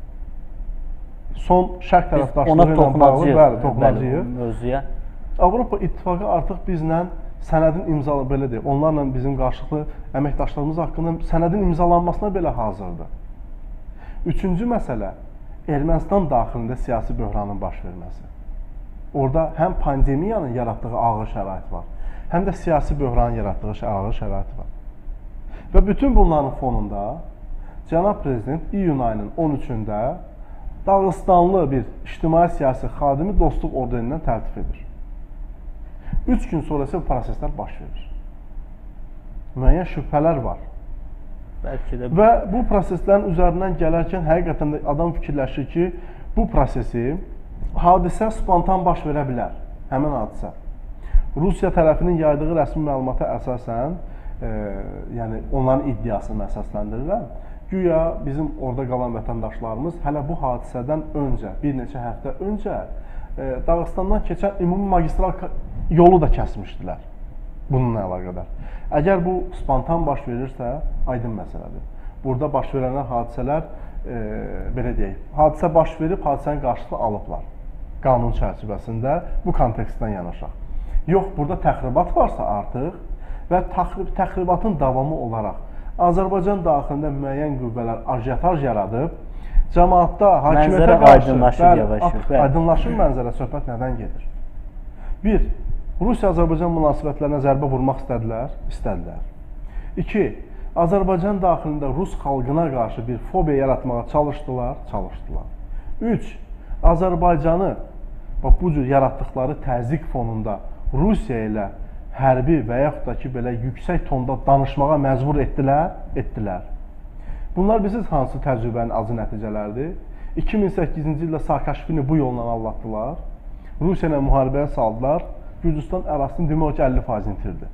Son şərq tərəfdaşlığı ilə bağlı toxunacağıq. Avropa İttifaqı artıq bizlə sənədin imzalı, belə deyək, onlarla bizim qarşılıqlı əməkdaşlarımız haqqında sənədin imzalanmasına belə hazırdır. Üçüncü məsələ, Ermənistan daxilində siyasi böhranın baş verməsi. Orada həm pandemiyanın yaratdığı ağır şərait var, həm də siyasi böhranın yaratdığı ağır şərait var. Və bütün bunların fonunda Cənab Prezident iyun ayının 13-də Dağıstanlı bir ictimai-siyasi xadimi dostluq ordenindən təltif edir. 3 gün sonra isə bu proseslər baş verir. Müəyyən şübhələr var. Və bu proseslərin üzərindən gələrkən həqiqətən də adam fikirləşir ki, bu prosesi, hadisə spontan baş verə bilər, həmin hadisə. Rusiya tərəfinin yaydığı rəsmi məlumata əsasən, yəni onların iddiasını əsaslandırıram, güya bizim orada qalan vətəndaşlarımız hələ bu hadisədən öncə, bir neçə həftə öncə Dağıstandan keçən ümumi magistral yolu da kəsmişdilər bununla əlaqədar. Əgər bu spontan baş verirsə, aydın məsələdir. Burada baş verənlər hadisələr, belə deyək, hadisə baş verib, hadisənin qarşısını alıblar. Qanun çərçivəsində bu kontekstdən yanaşaq. Yox, burada təxribat varsa artıq və təxribatın davamı olaraq Azərbaycan daxilində müəyyən qüvvələr ajetaj yaradıb, cəmaatda, hakimiyyətə qarşı aydınlaşır mənzərə, söhbət nədən gedir? 1. Rusiya-Azərbaycan münasibətlərinə zərbə vurmaq istədilər. 2. Azərbaycan daxilində Rus xalqına qarşı bir fobiya yaratmağa çalışdılar. 3. Azərbaycanı bu cür yaratdıqları təzyiq fonunda Rusiya ilə hərbi və yaxud da ki, belə yüksək tonda danışmağa məcbur etdilər. Bunlar bilirsiniz hansı təcrübənin acı nəticələrdir? 2008-ci ildə Saakashvili bu yolla allatdılar. Rusiya ilə müharibəyə saldılar. Gürcüstan ərazisini demək ki, 50% itirdi.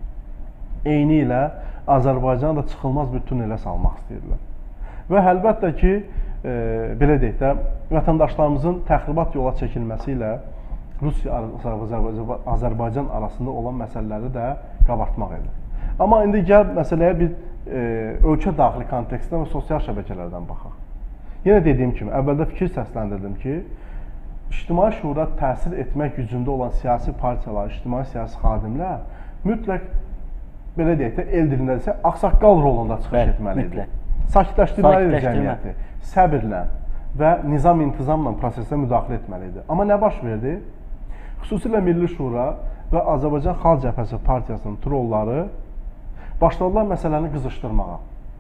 Eyni ilə Azərbaycanı da çıxılmaz bir tunelə salmaq istəyirlər. Və əlbəttə ki, belə deyək də, vətəndaşlarımızın təxribat yola çəkilməsi ilə Rusiya-Azərbaycan arasında olan məsələləri də qabartmaq edir. Amma indi gəl məsələyə bir ölkə daxili kontekstdən və sosial şəbəkələrdən baxaq. Yenə dediyim kimi, əvvəldə fikir səsləndirdim ki, ictimai şuura təsir etmək gücündə olan siyasi partiyalar, ictimai-siyasi xadimlər mütləq, belə deyək də, el dilində desə, ağsaqqal rolunda çıxış etməlidir. Sakitləşdirməlidir cəmiyyəti, səbirlə və nizam-intizamla prosesə müdaxilə etməlidir. Amma nə baş verdi? Xüsusilə Milli Şura və Azərbaycan Xalq Cəbhəsi Partiyasının trolları başladılar məsələni qızışdırmağa.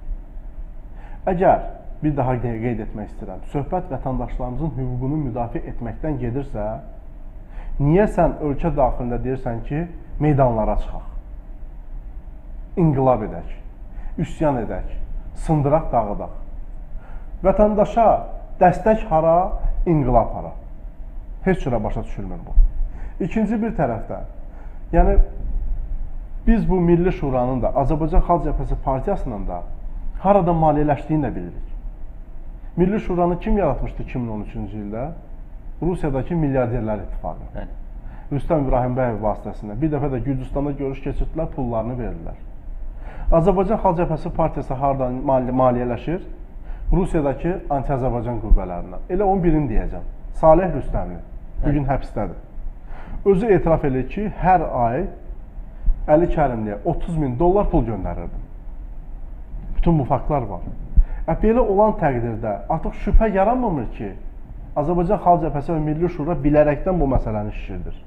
Əgər, bir daha qeyd etmək istəyirəm, söhbət vətəndaşlarımızın hüququnu müdafiə etməkdən gedirsə, niyə sən ölkə daxilində deyirsən ki, meydanlara çıxaq? inqilab edək, üsyan edək, sındıraq, dağıdaq. Vətəndaşa dəstək hara, inqilab hara. Heç cürə başa düşülmür bu. İkinci bir tərəfdə, yəni biz bu Milli Şuranın da, Azərbaycan Xalq Cəbhəsi Partiyasının da harada maliyyələşdiyini də bilirik. Milli Şuranı kim yaratmışdı 2013-cü ildə? Rusiyadakı milyarderlər ittifaqı. Rüstəm İbrahimbəyev vasitəsində. Bir dəfə də Gürcüstanda görüş keçirdilər, pullarını verirlər. Azərbaycan Xalq Cəbhəsi Partiyası haradan maliyyələşir? Rusiyadakı anti-Azərbaycan qüvvələrindən. Elə onun birini deyəcəm. Salih Rüstəmli. Bugün həbsdədir. Özü etiraf edir ki, hər ay Əli Kərimliyə 30.000 dollar pul göndərirdim. Bütün bu faktlar var. Belə olan təqdirdə artıq şübhə yaranmır ki, Azərbaycan Xalq Cəbhəsi və Milli Şura bilərəkdən bu məsələni şişirdir.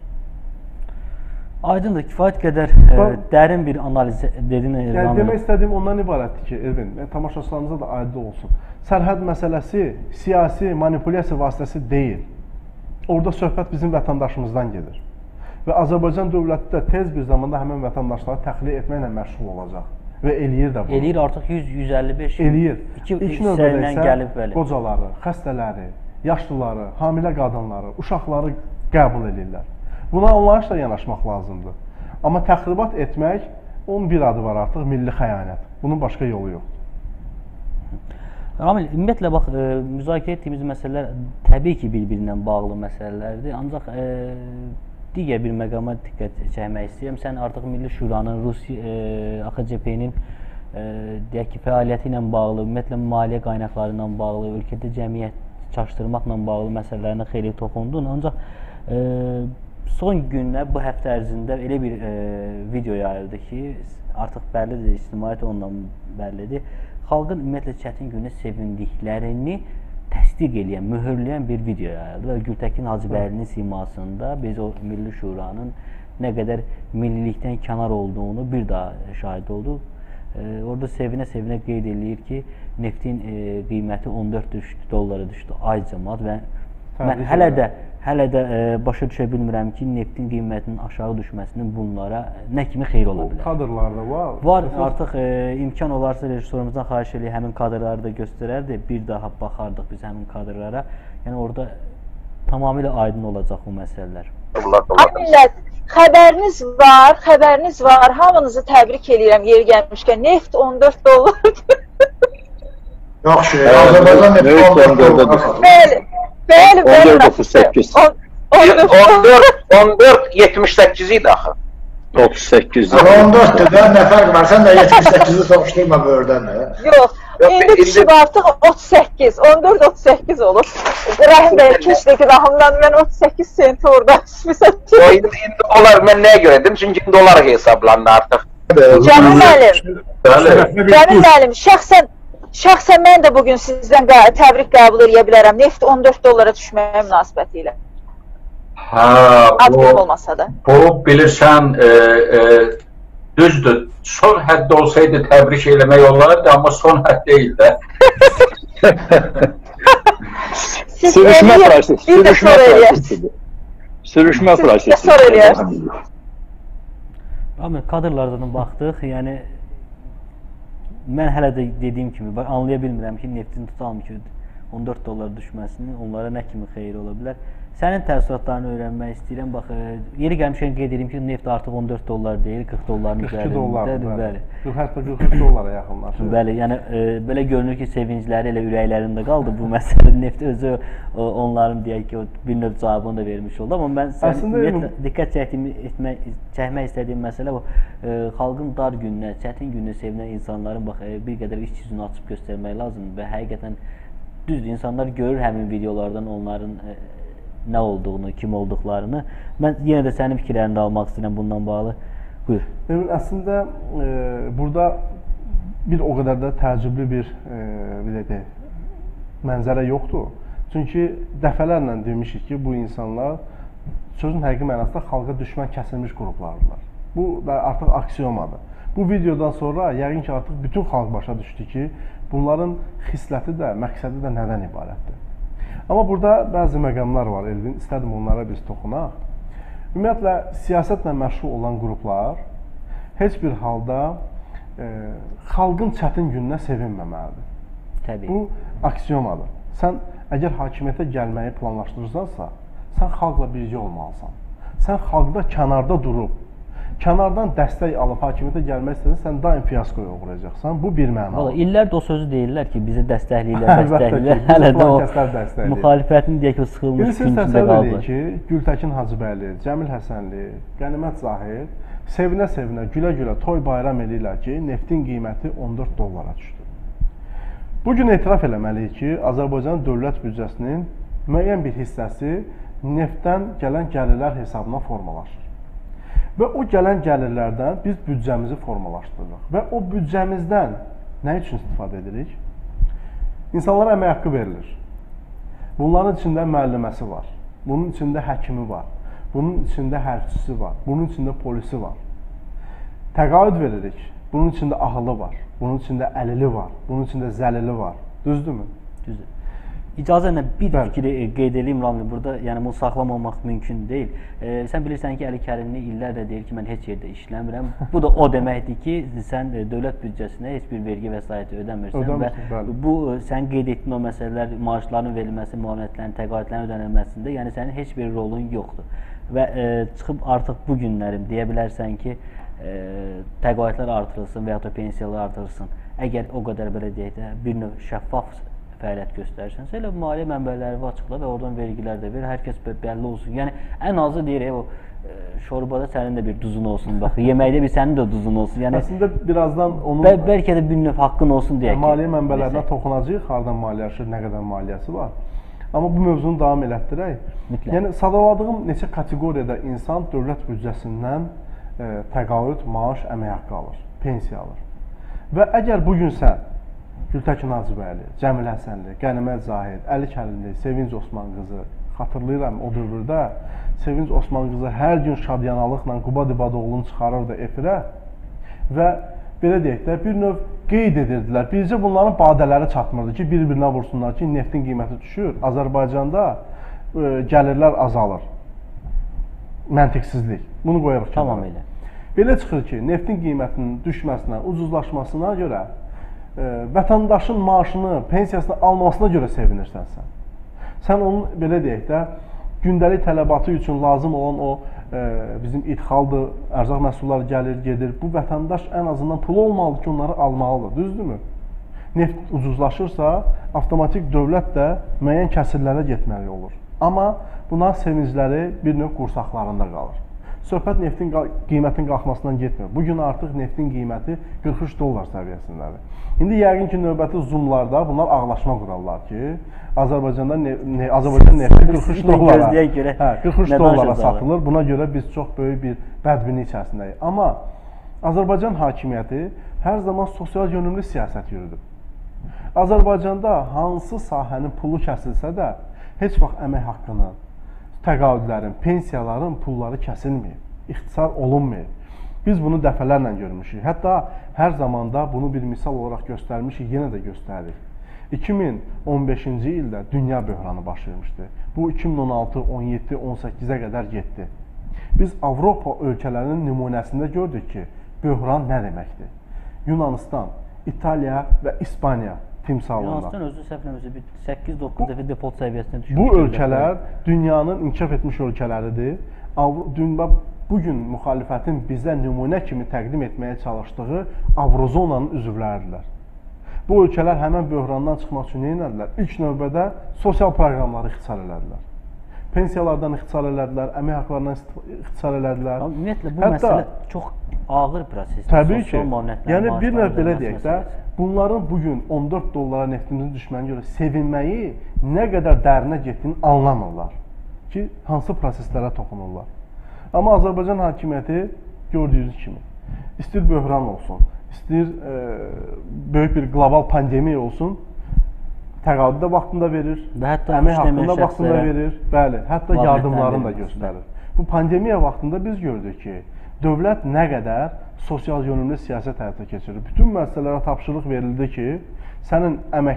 Aydındır, kifayət qədər dərin bir analiz dedin. Yəni, demək istədiyim ondan ibarətdir ki, Elvin, tamaşaçılarımıza da aydın olsun. Sərhəd məsələsi siyasi manipulyasiya vasitəsi deyil. Orada söhbət bizim vətəndaşımızdan gedir. Və Azərbaycan dövləti də tez bir zamanda həmin vətəndaşları təxliyə etməklə məşğul olacaq. Və eləyir də bunu. Eləyir, artıq 100-155 eləyir. İlk növbədə isə qocaları, xəstələri, yaşlıları, hamilə qadınları, uşaqları qəbul edirlər. Buna anlayışla yanaşmaq lazımdır. Amma təxribat etmək, onun bir adı var artıq, milli xəyanət. Bunun başqa yolu yoxdur. Ramil, ümumiyyətlə, bax, müzakirə etdiyimiz məsələlər təbii ki, bir-birindən bağlı məsələlərdir. Ancaq digər bir məqama diqqət çəkmək istəyirəm. Sən artıq Milli Şuranın, AXCP-nin deyək ki, fəaliyyəti ilə bağlı, ümumiyyətlə, maliyyə qaynaqları ilə bağlı, ölkədə cəmiyyət çaşdırmaqla bağlı məsələlərine xeyli toxundun. Ancaq son günlər, bu həftə ərzində elə bir video yayıldı ki, artıq bəllidir, ictimaiyyət ondan bəllidir. Xalqın ümumiyyətlə çətin günə sevindiklərini təsdiq edən, mühürləyən bir video yayıldı və Gültəkin Hacıbəylinin simasında biz o Milli Şuranın nə qədər millilikdən kənar olduğunu bir daha şahid olduq. Orada sevinə-sevinə qeyd edir ki, neftin qiyməti 14 dollara düşdü ay cəmaət və mən hələ də başa düşə bilmirəm ki, neftin qiymətinin aşağı düşməsinin bunlara nə kimi xeyir ola bilər. Kadrlarda var. Var, artıq imkan olarsa rejissorumuzdan xahiş edək, həmin kadrları da göstərərdi, bir daha baxardıq biz həmin kadrlara. Yəni orada tamamilə aydın olacaq bu məsələlər. Millət, xəbəriniz var, hamınızı təbrik edirəm yeri gəlmişkən. Neft 14 dollardır. Yaxşı, Azərbaycan nefti 14 dollardır. Bəli, 14.38. 14.78 idi axı. 38. 14-dür də, nə fərq var? Sən də 78-i soruşdurma böyürdən. Yox, indi düşüb artıq 38, 14-38 olub. Rəhim bəy, keçdi günahımdan mən 38 senti orada İndi dolar, mən nəyə görə dedim? Çünki dolar hesablandı artıq. Cəmil müəllim, şəxsən mən də bugün sizdən təbrik qəbul edə bilərəm. Neft 14 dollara düşməyə münasibəti ilə. Addım olmasa da. Bu, bilirsən, düzdür. Son hədd olsaydı təbrik eləmək olardı, amma son hədd deyil də. Sürüşmə prosesi. Sürüşmə prosesi. Amma kadrlardan baxdıq, yəni mən hələ də dediyim kimi anlaya bilmirəm ki, neftin tutalım ki, 14 dollar düşməsini onlara nə kimi xeyir ola bilər. Sənin təəssüratlarını öyrənmək istəyirəm. Bax, yeri gəlmişkən qeyd edirəm ki, neft artıq 14 dollar deyil, 40 dolların üzərindədir. Bəli. Hətta 43 dollara yaxınlaşır. Bəli, yəni belə görünür ki, sevincləri elə ürəklərində qaldı bu məsələ. Neft özü onların deyək ki, bir növ cavabını da vermiş oldu. Amma mən sənin diqqət çəkmək istədiyim məsələ bu, xalqın dar gününə, çətin gününə sevinən insanların bir qədər iç yüzünü açıb göstərmək lazımdır və həqiqətən düzdür, insanlar görür həmin videolardan onların nə olduğunu, kim olduqlarını. Mən yenə də sənin fikirlərini almaq istəyirəm bundan bağlı. Buyur. Əslində, burada bir o qədər də təəccüblü bir mənzərə yoxdur. Çünki dəfələrlə demişik ki, bu insanlar sözün həqiqi mənasında xalqa düşmən kəsilmiş qruplardılar. Bu artıq aksiomadır. Bu videodan sonra yəqin ki, artıq bütün xalq başa düşdü ki, bunların xisləti də, məqsədi də nədən ibarətdir. Amma burada bəzi məqamlar var, Elvin, istədim onlara biz toxunaq. Ümumiyyətlə, siyasətlə məşğul olan qruplar heç bir halda xalqın çətin gününə sevinməməlidir. Təbii. Bu aksiomadır. Sən əgər hakimiyyətə gəlməyi planlaşdırırsansa, sən xalqla birgə olmalısan. Sən xalqda kənarda durub, kənardan dəstək alıb hakimiyyətə gəlmək istəsən, sən daim fiyaskoya uğrayacaqsan. Bu bir mənalı. Valla illərdir o sözü deyirlər ki, bizi dəstəkləyirlər. Hələ də o müxalifətin deyək ki, sıxılmış gün içində qaldı. Ki, Gültəkin Hacıbəyli, Cəmil Həsənli, Qənimət Zahir sevinə-sevinə, gülə-gülə toy bayram edirlər ki, neftin qiyməti 14 dollara düşdü. Bugün etiraf eləməliyik ki, Azərbaycan dövlət büdcəsinin müəyyən bir hissəsi neftdən gələn gəlirlər hesabına formalaşır. Və o gələn gəlirlərdən biz büdcəmizi formalaşdırırıq. Və o büdcəmizdən nə üçün istifadə edirik? İnsanlara əmək haqqı verilir. Bunların içində müəlliməsi var. Bunun içində həkimi var. Bunun içində hərbçisi var. Bunun içində polisi var. Təqaüd veririk. Bunun içində ahılı var. Bunun içində əlili var. Bunun içində zəlili var. Düzdürmü? Düzdür. İcazə ilə bir fikri qeyd edeyim Ramil, burada yəni bunu saxlamamaq mümkün deyil. Sən bilirsən ki, Əli Kərimli illərlə deyir ki, mən heç yerdə işləmirəm. Bu da o deməkdir ki, sən dövlət büdcəsinə heç bir vergi vəsaiti ödəmirsən və bu sən qeyd etdiyin o məsələlər, maaşların verilməsi, müavinətlərin, təqaüdlərin ödənilməsində, yəni sənin heç bir rolun yoxdur. Və çıxıb artıq bu günlərim deyə bilərsən ki, təqaüdlər artırılsın və ya da pensiyalar artırılsın. Əgər o qədər belə deyək də bir növ şəffaf fəaliyyət göstərirsənsə, elə maliyyə mənbələri açıqla və oradan vergilər də ver, hər kəs bəlli olsun. Yəni, ən azı deyir, o şorbada sənin də bir duzun olsun, bax, yeməkdə bir sənin də duzun olsun. Yəni, əslində, birazdan onun... Bəlkə də bir növ haqqın olsun deyək ki. Maliyyə mənbələrinə toxunacaq, hardan maliyyəşir, nə qədər maliyyəsi var. Amma bu mövzunu davam elətdirək. Yəni, sadaladığım neçə kateqoriyada insan dövlət büdcəsindən təqaüd, maaş, əmək haqqı alır, pensiya alır. Və əgər bugün sən Gültəkin Hacıbəyli, Cəmil Həsənli, Qənimət Zahid, Əli Kərimli, Sevinc Osman qızı, xatırlayıram o dövrdə Sevinc Osman qızı hər gün şadyanalıqla Quba Dibadoğlu'nu çıxarırdı efirə və belə deyək də bir növ qeyd edirdilər. Bizcə bunların badələri çatmırdı ki, bir-birinə vursunlar ki, neftin qiyməti düşür, Azərbaycanda gəlirlər azalır. Məntiqsizlik. Bunu qoyarıq kənara. Tamamilə. Belə çıxır ki, neftin qiymətinin düşməsinə, ucuzlaşmasına görə vətəndaşın maaşını, pensiyasını almasına görə sevinirsən sən. Sən onun, belə deyək də, gündəlik tələbatı üçün lazım olan o bizim idxaldır, ərzaq məhsulları gəlir, gedir. Bu vətəndaş ən azından pulu olmalıdır ki, onları almalıdır, düzdürmü? Neft ucuzlaşırsa, avtomatik dövlət də müəyyən kəsirlərə getməli olur. Amma buna sevincləri bir növ qursaqlarında qalır. Söhbət neftin qiymətinin qalxmasından getmir. Bugün artıq neftin qiyməti 43 dollar səviyyəsindədir. İndi yəqin ki, növbəti zoomlarda bunlar ağlaşma qurarlar ki, Azərbaycan nefti 43 dollara, 43 dollara satılır. Buna görə biz çox böyük bir bədbinlik içərisindəyik. Amma Azərbaycan hakimiyyəti hər zaman sosial yönümlü siyasət yürüdür. Azərbaycanda hansı sahənin pulu kəsilsə də, heç vaxt əmək haqqının, təqaüdlərin, pensiyaların pulları kəsilməyib, ixtisar olunmayıb. Biz bunu dəfələrlə görmüşük. Hətta hər zamanda bunu bir misal olaraq göstərmişik, yenə də göstəririk. 2015-ci ildə dünya böhranı başlamışdı. Bu 2016, 17, 18-ə qədər getdi. Biz Avropa ölkələrinin nümunəsində gördük ki, böhran nə deməkdir? Yunanistan, İtaliya və İspaniya timsalında. Yunanistan özü səhvləməsə 8-9 dəfə depot səviyyəsinə düşmüş. Bu ölkələr dünyanın inkişaf etmiş ölkələridir. Bugün müxalifətin bizə nümunə kimi təqdim etməyə çalışdığı Avrozonanın üzvləridirlər. Bu ölkələr həmən böhrandan çıxmaq üçün nə etdilər? İlk növbədə sosial proqramları ixtisar elədilər. Pensiyalardan ixtisar elədilər, əmək haqqlarından ixtisar elədilər. Ümumiyyətlə, bu məsələ çox ağır prosesdir. Təbii ki, yəni bir növ belə deyək də, bunların bugün 14 dollara neftimizin düşməyinə görə sevinməyi nə qədər dərinə getdiyini anlamırlar ki, hansı proseslərə toxunurlar. Amma Azərbaycan hakimiyyəti gördüyünüz kimi, istir böhran olsun, istir böyük bir qlobal pandemiya olsun, təqaüdü də vaxtında verir, əmək haqqında vaxtında verir, bəli, hətta yardımlarını da göstərir. Bu pandemiya vaxtında biz gördük ki, dövlət nə qədər sosial yönümlü siyasət həyata keçirir. Bütün müəssisələrə tapşırıq verildi ki, sənin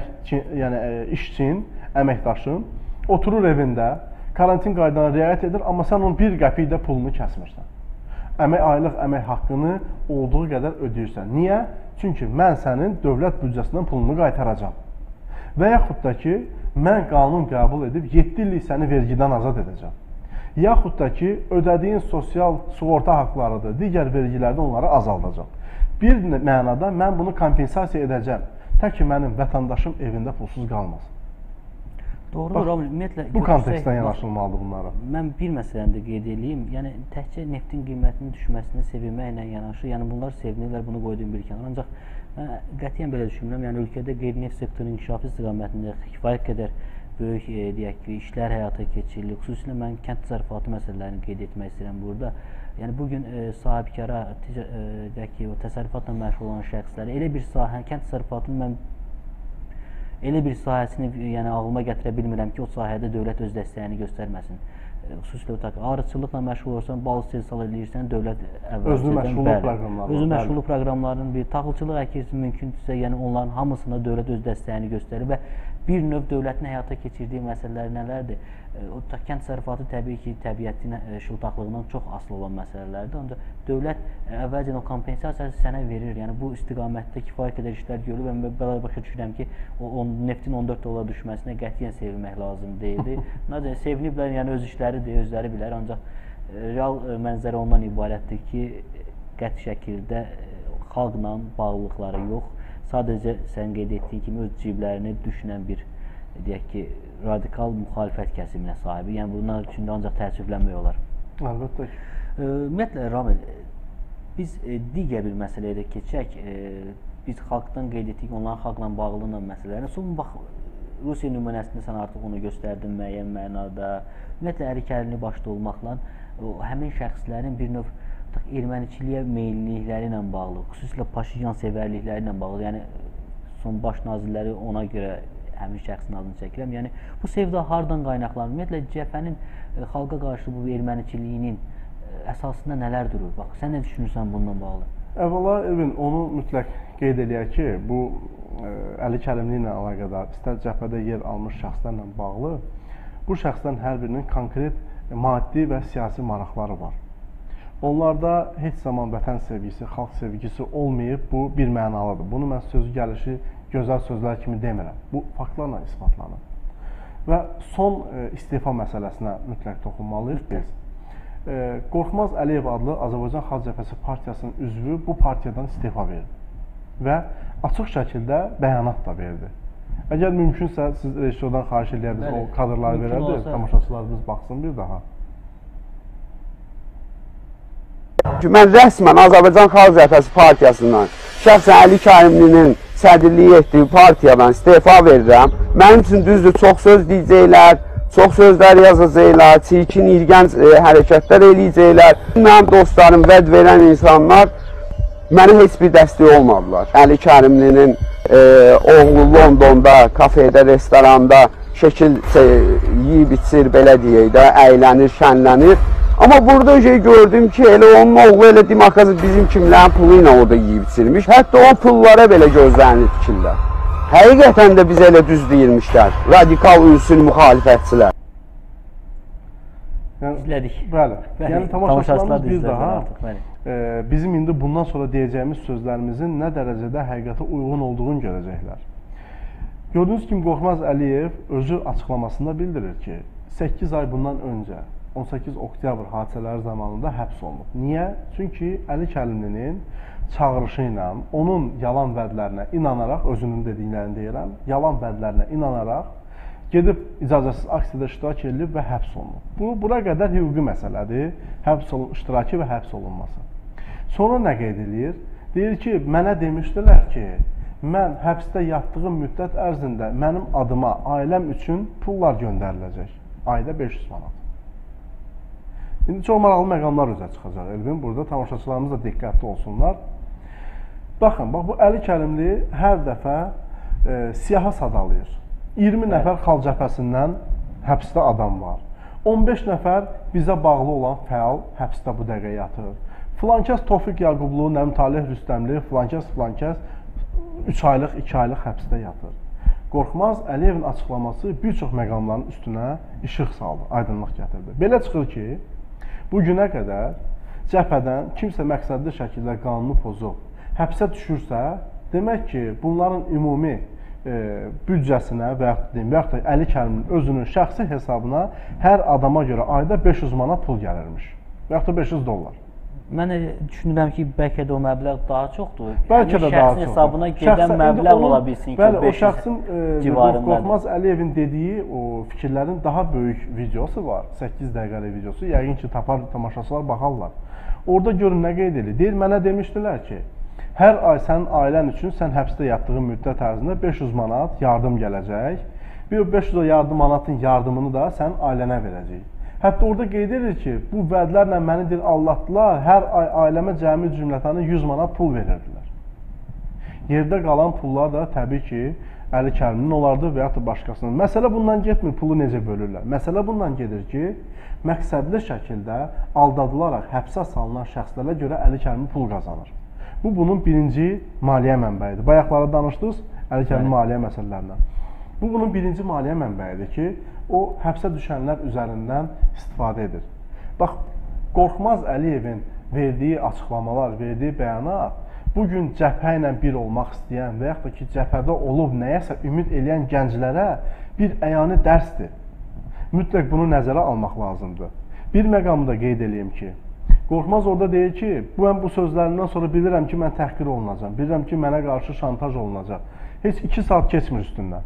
işçin, əməkdaşın oturur evində, karantin qaydana riayət edir, amma sən onun bir qəpik də pulunu kəsmirsən. Aylıq əmək haqqını olduğu qədər ödəyirsən. Niyə? Çünki mən sənin dövlət büdcəsindən pulunu qaytaracam. Və yaxud da ki, mən qanun qəbul edib 7 illik səni vergidən azad edəcəm. Yaxud da ki, ödədiyin sosial sığorta haqlarıdır, digər vergilərdə onları azaldacam. Bir mənada mən bunu kompensasiya edəcəm. Tək ki, mənim vətəndaşım evində pulsuz qalmasın. Doğrudur, amma ümumiyyətlə bu kontekstdən yanaşılmalıdır bunlara. Mən bir məsələni də qeyd edeyim. Yəni təkcə neftin qiymətinin düşməsini sevinməklə yanaşı, yəni bunlar sevinirlər, bunu qoydum bir kənara. Ancaq mən qətiyyən belə düşünmürəm. Yəni ölkədə qeyri-neft sektorunun inkişafı istiqamətində kifayət qədər böyük deyək ki, işlər həyata keçirilir. Xüsusilə mən kənd təsərrüfatı məsələlərini qeyd etmək istəyirəm burada. Yəni bugün sahibkara, deyək ki, o təsərrüfatla məşğul olan şəxsləri elə bir sahə, kənd təsərrüfatının mən elə bir sahəsini yəni ağlıma gətirə bilmirəm ki, o sahədə dövlət öz dəstəyini göstərməsin. Xüsusilə arıçılıqla məşğul olsan, bal istehsal edirsən, dövlət özünü məşğulluq proqramları. Özünü məşğulluq proqramlarının bir taxılçılıq əkirsin mümkündürsə, yəni onların hamısına dövlət öz dəstəyini göstərir və bir növ dövlətin həyata keçirdiyi məsələlər nələrdir? O kənd təsərrüfatı təbii ki, təbiətin şıltaqlığından çox asılı olan məsələlərdir. Ancaq dövlət əvvəlcə o kompensasiyası sənə verir. Yəni bu istiqamətdə kifayət qədər işlər görülür və mən belə başa düşürəm ki, o neftin 14 dollara düşməsinə qətiyyən sevinmək lazım deyildi. Necə seviniblər, yəni öz işləridir, özləri bilər. Ancaq real mənzərə ondan ibarətdir ki, qəti şəkildə xalqla bağlılıqları yox. Sadəcə sən qeyd etdiyin kimi öz ciblərini düşünən bir, deyək ki, radikal müxalifət kəsiminə sahibi. Yəni bunlar üçün də ancaq təəssüflənmək olar. Əlbəttə ki. Ümumiyyətlə, Ramil, biz digər bir məsələyə də keçək. Biz xalqdan qeyd etdik, onların xalqla bağlı olan məsələləri. Son bax, Rusiya nümunəsində sən artıq onu göstərdin müəyyən mənada. Ümumiyyətlə, Əli Kərimli başda olmaqla həmin şəxslərin bir növ erməniçiliyə meyillikləri ilə bağlı, xüsusilə Paşinyan sevərlikləri ilə bağlı, yəni son baş nazirləri ona görə həmin şəxsin adını çəkirəm. Yəni bu sevda hardan qaynaqlanır? Ümumiyyətlə cəbhənin xalqa qarşı bu erməniçiliyinin əsasında nələr durur? Bax, sən nə düşünürsən bununla bağlı? Əvvəla Evin, onu mütləq qeyd eləyək ki, bu Əli Kərimli ilə əlaqədar istər cəbhədə yer almış şəxslərlə bağlı, bu şəxslərin hər birinin konkret maddi və siyasi maraqları var. Onlarda heç zaman vətən sevgisi, xalq sevgisi olmayıb, bu bir mənalıdır. Bunu mən sözü gəlişi gözəl sözlər kimi demirəm. Bu faktlarla isbatlanır. Və son istifa məsələsinə mütləq toxunmalıyıq biz. Qorxmaz Əliyev adlı Azərbaycan Xalq Cəbhəsi partiyasının üzvü bu partiyadan istifa verdi və açıq şəkildə bəyanat da verdi. Əgər mümkünsə, siz rejissordan xahiş edərdiniz, o kadrları verərdiniz, tamaşaçılarımız baxsın bir daha. Mən rəsmən Azərbaycan Xalq Cəbhəsi partiyasından, şəxsən Əli Kərimlinin sədrliyi etdiyi partiyadan istifa verirəm. Mənim üçün düzdür, çox söz deyəcəklər, çox sözlər yazacaqlar, çirkin, irgənc hərəkətlər eləyəcəklər. Mənim dostlarım, vəd verən insanlar mənə heç bir dəstək olmadılar. Əli Kərimlinin oğlu Londonda, kafedə, restoranda şəkil yiyib içir, belə deyək də, əylənir, şənlənir. Amma burada gördüm ki, elə onun oğlu elə demakazı bizim kimlərin pulu ilə orada yiyib içirmiş. Hətta o pullara belə gözlərini tikirlər. Həqiqətən də biz elə düz deyirmişlər, radikal üsul müxalifətçilər. İzlədik. Bəli. Yəni tamaşaçılarımız bir daha bizim indi bundan sonra deyəcəyimiz sözlərimizin nə dərəcədə həqiqətə uyğun olduğunu görəcəklər. Gördüyünüz kimi Qorxmaz Əliyev özü açıqlamasında bildirir ki, 8 ay bundan öncə 18 oktyabr hadisələri zamanında həbs olunub. Niyə? Çünki Əli Kərimlinin çağırışı ilə, onun yalan vədlərinə inanaraq, özünün dediklərini deyirəm, yalan vədlərinə inanaraq gedib icazəsiz aksiyada iştirak edilib və həbs olunub. Bu, bura qədər hüquqi məsələdir, iştiraki və həbs olunması. Sonra nə qeyd edir? Deyir ki, mənə demişdilər ki, mən həbsdə yatdığım müddət ərzində mənim adıma, ailəm üçün pullar göndəriləcək. Ayda 500 manat. İndi çox maraqlı məqamlar üzə çıxacaq Elvin. Burada tamaşaçılarımız da diqqətli olsunlar. Baxın, bax bu Əli Kərimli hər dəfə siyaha sadalayır. 20 nəfər xalq cəbhəsindən həbsdə adam var. 15 nəfər bizə bağlı olan fəal həbsdə bu dəqiqə yatır. Filankəs Tofiq Yaqublu, Nəm Talih Rüstəmli, filankəs 3 aylıq, 2 aylıq həbsdə yatır. Qorxmaz Əliyevin açıqlaması bir çox məqamların üstünə işıq saldı, aydınlıq gətirdi. Belə çıxır ki, bu günə qədər cəbhədən kimsə məqsədli şəkildə qanunu pozub həbsə düşürsə, demək ki, bunların ümumi büdcəsinə və yaxud da Əli Kərimin özünün şəxsi hesabına hər adama görə ayda 500 manat pul gəlirmiş və yaxud da 500 dollar. Mən düşünürəm ki, bəlkə də o məbləğ daha çoxdur. Bəlkə də daha şəxsin hesabına gedən məbləğ ola bilsin ki, bəli, o 500 şəxsin civarındadır. Qorxmaz Əliyevin dediyi o fikirlərin daha böyük videosu var. 8 dəqiqəlik videosu. Yəqin ki, tapar tamaşaçılar baxarlar. Orada görün nə qeyd edir. Deyir, mənə demişdilər ki, hər ay sənin ailən üçün sən həbsdə yatdığın müddət ərzində 500 manat yardım gələcək. Bir 500 yardım manatın yardımını da sənin ailənə verəcək. Hətta orada qeyd edir ki, bu vədlərlə məni deyir, aldatdılar, hər ay ailəmə cəmi cümlətanı 100 manat pul verirdilər. Yerdə qalan pullar da təbii ki, Əli Kəriminin olardı və yaxud da başqasının. Məsələ bundan getmir, pulu necə bölürlər. Məsələ bundan gedir ki, məqsədli şəkildə aldadılaraq həbsə salınan şəxslərə görə Əli Kərimin pul qazanır. Bu, bunun birinci maliyyə mənbəyidir. Bayaqlara danışdınız Əli Kərimin maliyyə məsələlərindən. Bu, bunun birinci maliyyə mənbəyidir ki, o həbsə düşənlər üzərindən istifadə edir. Bax, Qorxmaz Əliyevin verdiyi açıqlamalar, verdiyi bəyanat bugün cəbhə ilə bir olmaq istəyən və yaxud da ki, cəbhədə olub nəyəsə ümid eləyən gənclərə bir əyani dərsdir. Mütləq bunu nəzərə almaq lazımdır. Bir məqamı da qeyd edeyim ki, Qorxmaz orada deyir ki, mən bu sözlərindən sonra bilirəm ki, mən təhqir olunacam, bilirəm ki, mənə qarşı şantaj olunacaq. Heç 2 saat keçmir üstündən.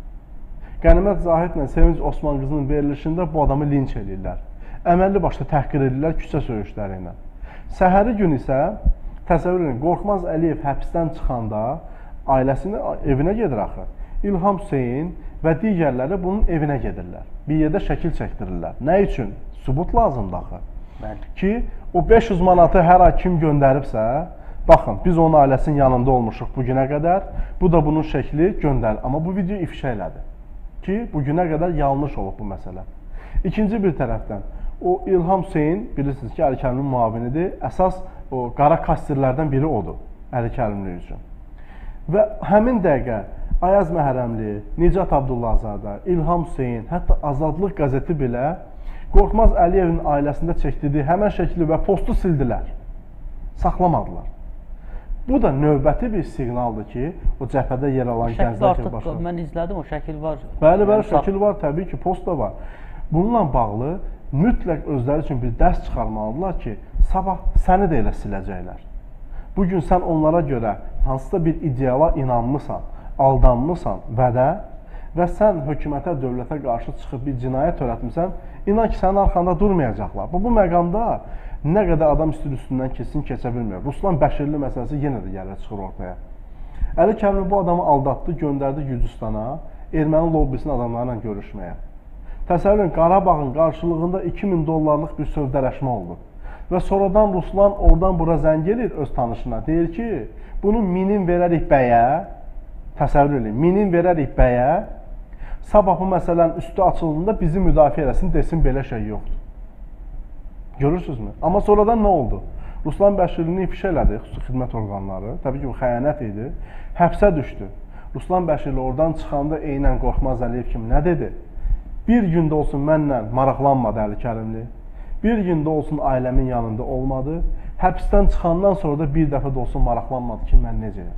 Qənimət Zahidlə Sevinç Osman qızının verilişində bu adamı linç edirlər. Əməlli başda təhqir edirlər küçə söyüşləri ilə. Səhəri gün isə, təsəvvür edin, Qorxmaz Əliyev həbsdən çıxanda ailəsinin evinə gedir axı. İlham Hüseyin və digərləri bunun evinə gedirlər. Bir yerdə şəkil çəkdirirlər. Nə üçün? Sübut lazımdır axı. Bəli. Ki, o 500 manatı hər ay kim göndəribsə, baxın, biz onun ailəsinin yanında olmuşuq bugünə qədər, bu da bunun şəkli göndərir. Amma bu video ifşa elədi. Ki, bugünə qədər yanlış olub bu məsələ. İkinci bir tərəfdən, o İlham Hüseyin, bilirsiniz ki, Əli Kərimin müavinidir, əsas o qara kastirlərdən biri odur, Əli Kərimli üçün. Və həmin dəqiqə Ayaz Məhərrəmli, Nicat Abdullazadə, İlham Hüseyin, hətta Azadlıq qəzeti belə Qorxmaz Əliyevin ailəsində çəkdirdiyi həmən şəkli və postu sildilər, saxlamadılar. Bu da növbəti bir siqnaldır ki, o cəbhədə yer alan gənclər ki, başqa. Mən izlədim, o şəkil var. Bəli, şəkil var, təbii ki, post da var. Bununla bağlı mütləq özləri üçün bir dərs çıxarmalıdırlar ki, sabah səni də elə siləcəklər. Bugün sən onlara görə hansısa bir ideala inanmısan, aldanmısan və sən hökumətə, dövlətə qarşı çıxıb bir cinayət törətmirsən, inan ki, sənin arxanda durmayacaqlar. Bu məqamda nə qədər adam üstündən keçsin, keçə bilmir. Ruslan Bəşirli məsələsi yenə də gəlir, çıxır ortaya. Əli Kərimli bu adamı aldatdı, göndərdi Gürcüstana, erməni lobbisinin adamlarla görüşməyə. Təsəvvür edin, Qarabağın qarşılığında 2000 dollarlıq bir sövdələşmə oldu. Və sonradan Ruslan oradan bura zəng edir öz tanışına. Deyir ki, bunu minin verərik bəyə, təsəvvür edin, minin verərik bəyə, sabah bu məsələnin üstü açıldığında bizi müdafiə eləsin, desin belə şey yoxdur. Görürsünüzmü? Amma sonradan nə oldu? Ruslan Bəşirlini ifşa elədi xüsusi xidmət orqanları. Təbii ki, bu xəyanət idi. Həbsə düşdü. Ruslan Bəşirli oradan çıxanda eynən Qorxmaz Əliyev kimi nə dedi? Bir gündə olsun mənlə maraqlanmadı Əli Kərimli. Bir gündə olsun ailəmin yanında olmadı. Həbsdən çıxandan sonra da bir dəfə də olsun maraqlanmadı ki, mən necəyəm.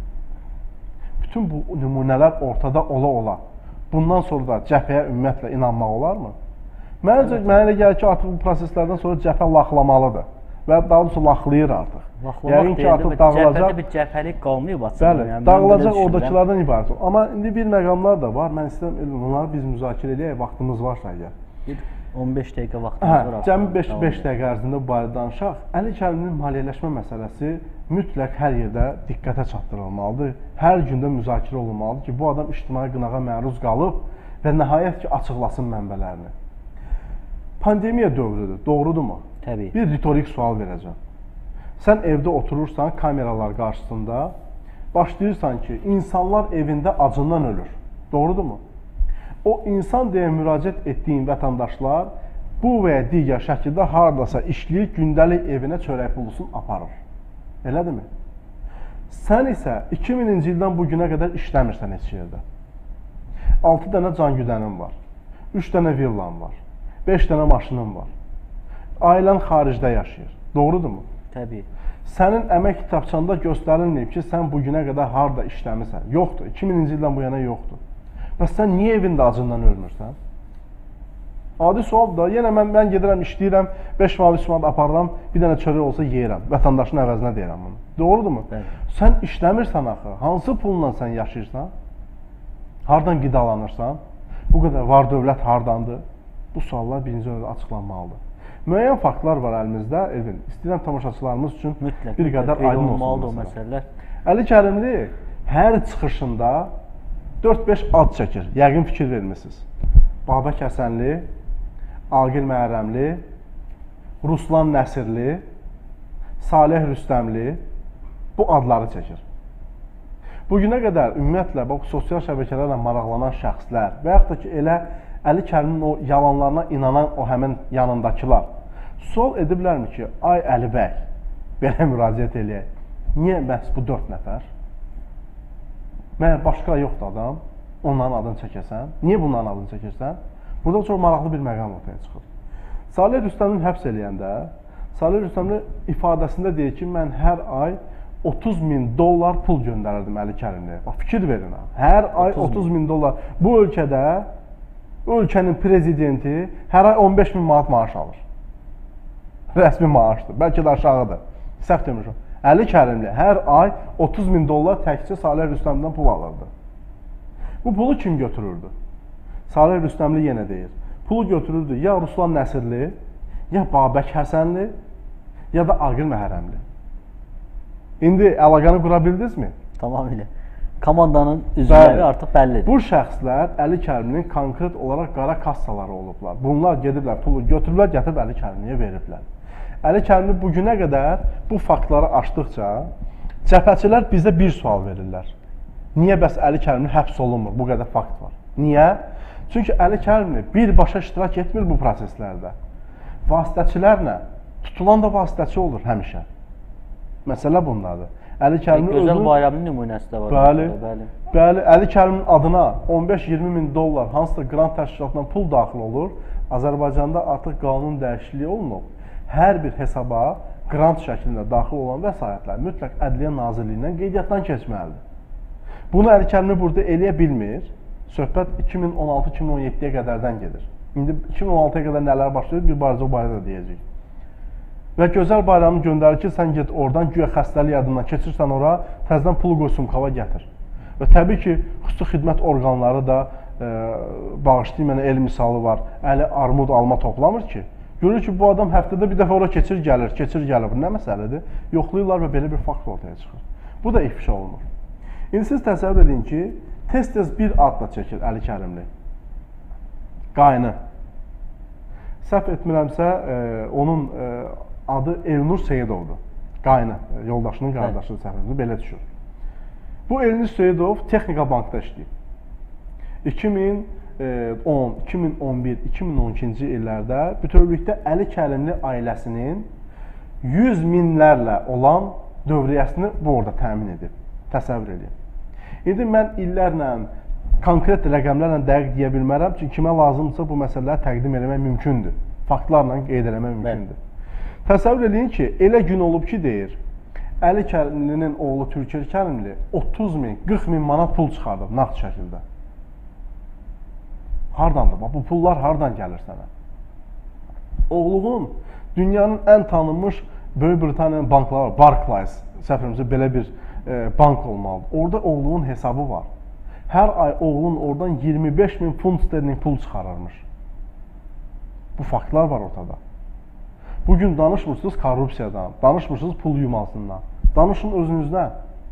Bütün bu nümunələr ortada ola-ola. Bundan sonra da cəbhəyə ümumiyyətlə inanmaq olarmı? Mənə elə gəlir ki, artıq bu proseslərdən sonra cəbhə laxlamalıdır və daha doğrusu laxlayır artıq. Yəqin ki, artıq dağılacaq. Cəbhədə bir cəbhəlik qalmayıb aslında. Bəli, dağılacaq oradakilərdən ibarət. Amma indi bir məqamlar da var. Mən istəyirəm, bunları biz müzakirə edək, vaxtımız varsa əgər. 15 dəqiqə vaxtımız var. Cəmi 5 dəqiqə ərzində bu barədə danışaq. Əli Kərimlinin maliyyələşmə məsələsi mütləq hər yerdə diqqətə çatdırılmalıdır. Hər gündə müzakirə olunmalıdır ki, bu adam ictimai qınağa məruz qalıb və nəhayət ki, açıqlasın mənbələrini. Pandemiya dövrüdür, doğrudurmu? Təbii. Bir ritorik sual verəcəm. Sən evdə oturursan, kameralar qarşısında, başlayırsan ki, insanlar evində acından ölür. Doğrudurmu? O insan deyə müraciət etdiyin vətəndaşlar bu və ya digər şəkildə haradasa işləyib gündəlik evinə çörək pulusun aparır. Elədirmi? Sən isə 2000-ci ildən bu günə qədər işləmirsən heç yerdə. 6 dənə can güdənin var, 3 dənə villan var, 5 dənə maşının var. Ailən xaricdə yaşayır. Doğrudurmu? Təbii. Sənin əmək kitabçanda göstərilməyib ki, sən bu günə qədər harda işləmirsən. Yoxdur. 2000-ci ildən bu yana yoxdur. Bəs sən niyə evində acından ölmürsən? Adi sual da. Yenə mən gedirəm, işləyirəm, 5 manat, 3 manat aparıram, bir dənə çörək olsa yeyirəm. Vətəndaşın əvəzinə deyirəm bunu. Doğrudurmu? Bəli. Sən işləmirsən axı. Hansı pulla sən yaşayırsan? Hardan qidalanırsan? Bu qədər var dövlət hardandır? Bu suallar birinci növbədə açıqlanmalıdır. Müəyyən faktlar var əlimizdə, Elvin. İstəyirəm tamaşaçılarımız üçün bir qədər aydın olsun o məsələlər. Əli Kərimli hər çıxışında 4-5 ad çəkir. Yəqin fikir vermisiniz. Babək Həsənli, Aqil Məhərrəmli, Ruslan Nəsirli, Salih Rüstəmli bu adları çəkir. Bugünə qədər ümumiyyətlə sosial şəbəkələrlə maraqlanan şəxslər və yaxud da ki, elə Əli Kərimin o yalanlarına inanan o həmin yanındakılar sual ediblərmi ki, ay Əli bəy, belə müraciət eləyək, niyə məhz bu 4 nəfər? Məyər başqa yoxdur adam, onların adını çəkəsən, niyə bunların adını çəkirsən? Burada çox maraqlı bir məqam ortaya çıxır. Salih Rüstəmli həbs eləyəndə, Salih Rüstəmli ifadəsində deyir ki, mən hər ay $30.000 pul göndərirdim Əli Kərimliyə. Fikir verin ha. Hər ay $30.000. Bu ölkədə ölkənin prezidenti hər ay 15.000 manat maaş alır. Rəsmi maaşdır. Bəlkə də aşağıdır. Səhv demişəm. Əli Kərimli hər ay $30.000 təkcə Salih Rüstəmlidən pul alırdı. Bu pulu kim götürürdü? Salih Rüstəmli yenə deyir. Pulu götürürdü ya Ruslan Nəsirli, ya Babək Həsənli, ya da Aqil Məhərrəmli. İndi əlaqəni qura bildinizmi? Tamamilə. Komandanın üzvləri artıq bəllidir. Bu şəxslər Əli Kərimlinin konkret olaraq qara kassaları olublar. Bunlar gediblər, pulu götürüblər, gətirib Əli Kərimliyə veriblər. Əli Kərimli bugünə qədər bu faktları açdıqca cəbhəçilər bizə bir sual verirlər. Niyə bəs Əli Kərimli həbs olunmur? Bu qədər fakt var. Niyə? Çünki Əli Kərimli birbaşa iştirak etmir bu proseslərdə. Vasitəçilərlə tutulan da vasitəçi olur həmişə. Məsələ bundadır. Əli Kərimin Gözəl Bayramın nümunəsi də var. Bəli, Əli Kərimin adına 15-20 min dollar hansısa qrant təşkilatından pul daxil olur. Azərbaycanda artıq qanun dəyişikliyi olunub. Hər bir hesaba qrant şəklində daxil olan vəsaitlər mütləq Ədliyyə Nazirliyindən qeydiyyatdan keçməlidir. Bunu Əli Kərimi burada eləyə bilmir. Söhbət 2016-2017-yə qədərdən gedir. İndi 2016-ya qədər nələr başlayır, bir barədə o barədə deyəcək. Və Gözəl Bayramı göndərir ki, sən get oradan, güya xəstəlik adından keçirsən ora, təzədən pulu qoy sumkava gətir. Və təbii ki, xüsusi xidmət orqanları da bağışlayın mənə el misalı var. Əli armud alma toplamır ki. Görür ki, bu adam həftədə bir dəfə ora keçir gəlir. Bu nə məsələdir? Yoxlayırlar və belə bir fakt ortaya çıxır. Bu da ifşa olunur. İndi siz təsəvvür edin ki, tez-tez bir adla çəkir Əli Kərimli. Qayını. Səhv etmirəmsə, onun adı Elnur Seyidovdur. Qayını, yoldaşının qardaşı səhvimizi belə düşür. Bu Elnur Seyidov Texnika Bankda işləyib. 2010, 2011, 2012-ci illərdə bütövlükdə Əli Kərimli ailəsinin 100 minlərlə olan dövriyyəsini bu orada təmin edib. Təsəvvür edin. İndi mən illərlə, konkret rəqəmlərlə dəqiq deyə bilmərəm, çünki kimə lazımdırsa bu məsələləri təqdim etmək mümkündür. Faktlarla qeyd eləmək mümkündür. Təsəvvür edin ki, elə gün olub ki, deyir, Əli Kərimlinin oğlu Türkir Kərimli 30 min, 40 min manat pul çıxardıb nağd şəkildə. Hardandır? Bu pullar hardan gəlir sənə? Oğlunun dünyanın ən tanınmış Böyük Britaniyanın bankları var. Barclays, səhvimizə belə bir bank olmalıdır. Orada oğlunun hesabı var. Hər ay oğlun oradan 25 min funt sterling pul çıxarırmış. Bu faktlar var ortada. Bugün danışmırsınız korrupsiyadan, danışmırsınız pul yumasından. Danışın özünüzdən.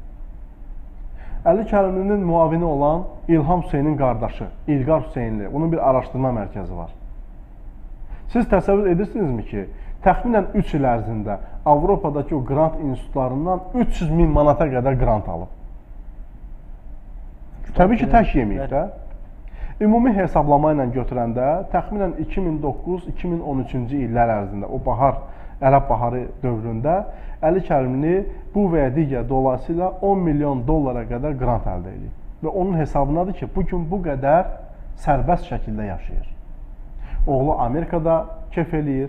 Əli Kərimlinin müavini olan İlham Hüseynin qardaşı, İlqar Hüseynli, onun bir araşdırma mərkəzi var. Siz təsəvvür edirsinizmi ki, təxminən 3 il ərzində Avropadakı o qrant institutlarından 300 min manata qədər qrant alıb. Təbii ki, tək yeməyib də. Ümumi hesablama ilə götürəndə təxminən 2009-2013-cü illər ərzində o Ərəb baharı dövründə Əli Kərimli bu və ya digər dolayısıyla 10 milyon dollara qədər qrant əldə edir. Və onun hesabındadır ki, bugün bu qədər sərbəst şəkildə yaşayır. Oğlu Amerikada kef eləyir,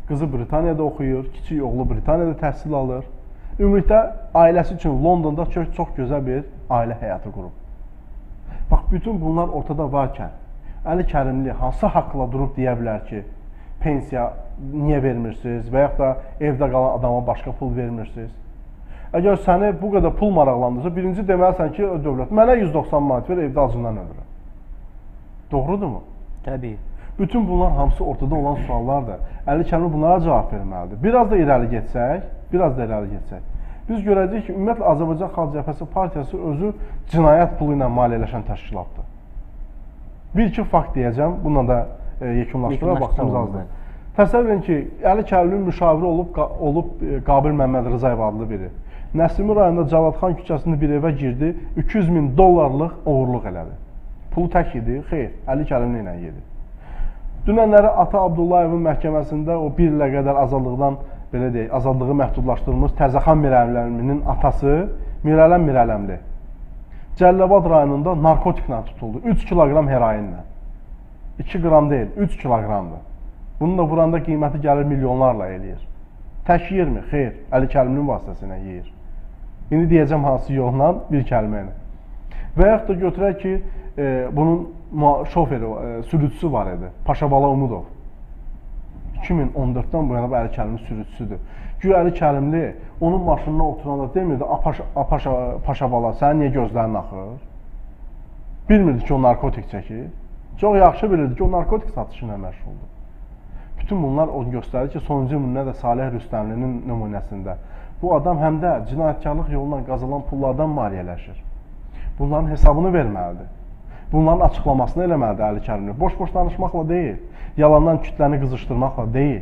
Qızı Britaniyada oxuyur, kiçik oğlu Britaniyada təhsil alır. Ümumilikdə ailəsi üçün Londonda çox gözəl bir ailə həyatı qurub. Bax, bütün bunlar ortada varkən, Əli Kərimli hansı haqqla durub deyə bilər ki, pensiya niyə vermirsiniz və yaxud da evdə qalan adama başqa pul vermirsiniz? Əgər səni bu qədər pul maraqlandırsa, birinci deməlisən ki, dövlət, mənə 190 manat ver, evdə acından ölürəm. Doğrudurmu? Təbii. Bütün bunlar hamısı ortada olan suallardır. Əli Kərimli bunlara cavab verməlidir. Biraz da irəli getsək, biz görəcəyik ki, ümumiyyətlə Azərbaycan Xalq Cəbhəsi Partiyası özü cinayət pulu ilə maliyyələşən təşkilatdır. Bir-iki fakt deyəcəm, bununla da yekunlaşdıraq vaxtımız azdır. Təsəvvür edin ki, Əli Kərimlinin müşaviri olub Qabil Məmməd Rızayev adlı biri. Nəsimi rayonunda Cavadxan küçəsində bir evə girdi, 200.000 dollarlıq oğurluq elədi. Pulu tək yedi, xeyr, Əli Kərimli ilə yedi. Dünənləri Ata Abdullayevin məhkəməsində o bir ilə qədər azadlıqdan, belə deyək, azadlığı məhdudlaşdırılmış Təzəxan Mirələmlinin atası Mirələm Mirələmli Cəlilabad rayonunda narkotiklə tutuldu, 3 kiloqram heroinlə. 2 qram deyil, 3 kiloqramdır. Bunun da vuranda qiyməti gəlir milyonlarla eləyir. Tək yirmi? Xeyr, Əli Kərimlinin vasitəsilə yeyir. İndi deyəcəm hansı yolla, bir kəlmə ilə. Və yaxud da götürək ki, bunun şoferi, sürücüsü var idi, Paşabala Umudov. 2014-dən bu yana Əli Kərimli sürücüsüdür. Güya Əli Kərimli onun maşınına oturanda demirdi, Paşabala, sənin niyə gözlərin axır? Bilmirdi ki, o narkotik çəkir. Çox yaxşı bilirdi ki, o narkotik satışı ilə məşğuldur. Bütün bunlar o göstərir ki, sonuncu nümunə də Salih Rüstəmlinin nümunəsində. Bu adam həm də cinayətkarlıq yolundan qazanılan pullardan maliyyələşir. Bunların hesabını verməlidir. Bunların açıqlamasını eləməlidir Əli Kərimli. Boş-boş danışmaqla deyil, yalandan kütləni qızışdırmaqla deyil.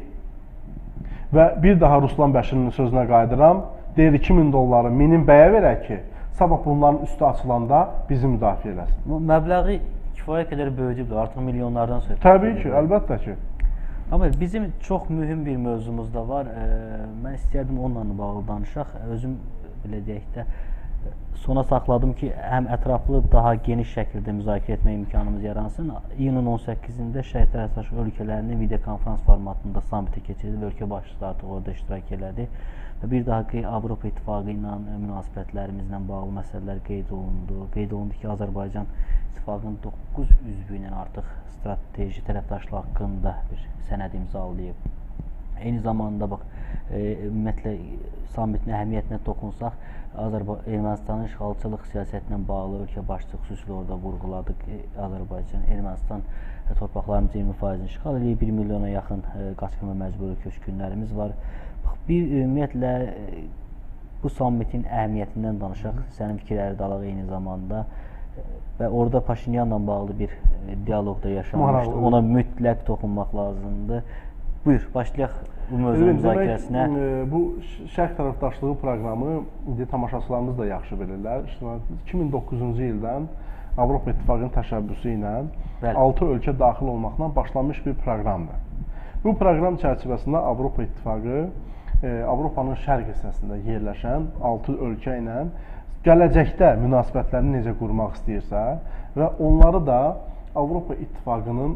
Və bir daha Ruslan Bəşirin sözünə qayıdıram, deyir 2000 dolları Minin bəyə verək ki, sabah bunların üstü açılanda bizi müdafiə eləsin. Bu məbləği kifayət qədər böyüdübdür, artıq milyonlardan söhbət. Təbii ki, əlbəttə ki. Amma bizim çox mühüm bir mövzumuz da var. Mən istəyərdim onunla bağlı danışaq. Özüm belə deyək də sona saxladım ki, həm ətraflı daha geniş şəkildə müzakirə etmək imkanımız yaransın. İyunun 18-də Şəhidlər Əsas ölkələrinin videokonferans formatında samitə keçirildi. Ölkə başçısı artıq orada iştirak elədi. Və bir daha ki, Avropa İttifaqı ilə münasibətlərimizlə bağlı məsələlər qeyd olundu. Qeyd olundu ki, Azərbaycan İttifaqının 9 üzvü ilə artıq strateji tərəfdaşlıq haqqında bir sənəd imzalayıb. Eyni zamanda bax, ümumiyyətlə samitin əhəmiyyətinə toxunsaq, Ermənistanın işğalçılıq siyasətinə bağlı ölkə başçısı xüsusilə orada vurğuladı ki, Azərbaycan, Ermənistan torpaqlarımızın 20%-ni işğal edib, 1 milyona yaxın qaçqınma məcburi köçkünlərimiz var. Bir ümumiyyətlə bu samitin əhəmiyyətindən danışaq, sənin fikirləri də alaq eyni zamanda və orada Paşinyanla bağlı bir dialoq da yaşanmışdı, ona mütləq toxunmaq lazımdır. Buyur, başlayaq bu mövzunun müzakirəsinə. Bu şərq tərəfdaşlığı proqramı indi tamaşaçılarımız da yaxşı bilirlər. 2009-cu ildən Avropa İttifaqının təşəbbüsü ilə 6 ölkə daxil olmaqla başlanmış bir proqramdır. Bu proqram çərçivəsində Avropa İttifaqı Avropanın şərq hissəsində yerləşən 6 ölkə ilə gələcəkdə münasibətlərini necə qurmaq istəyirsə və onları da Avropa İttifaqının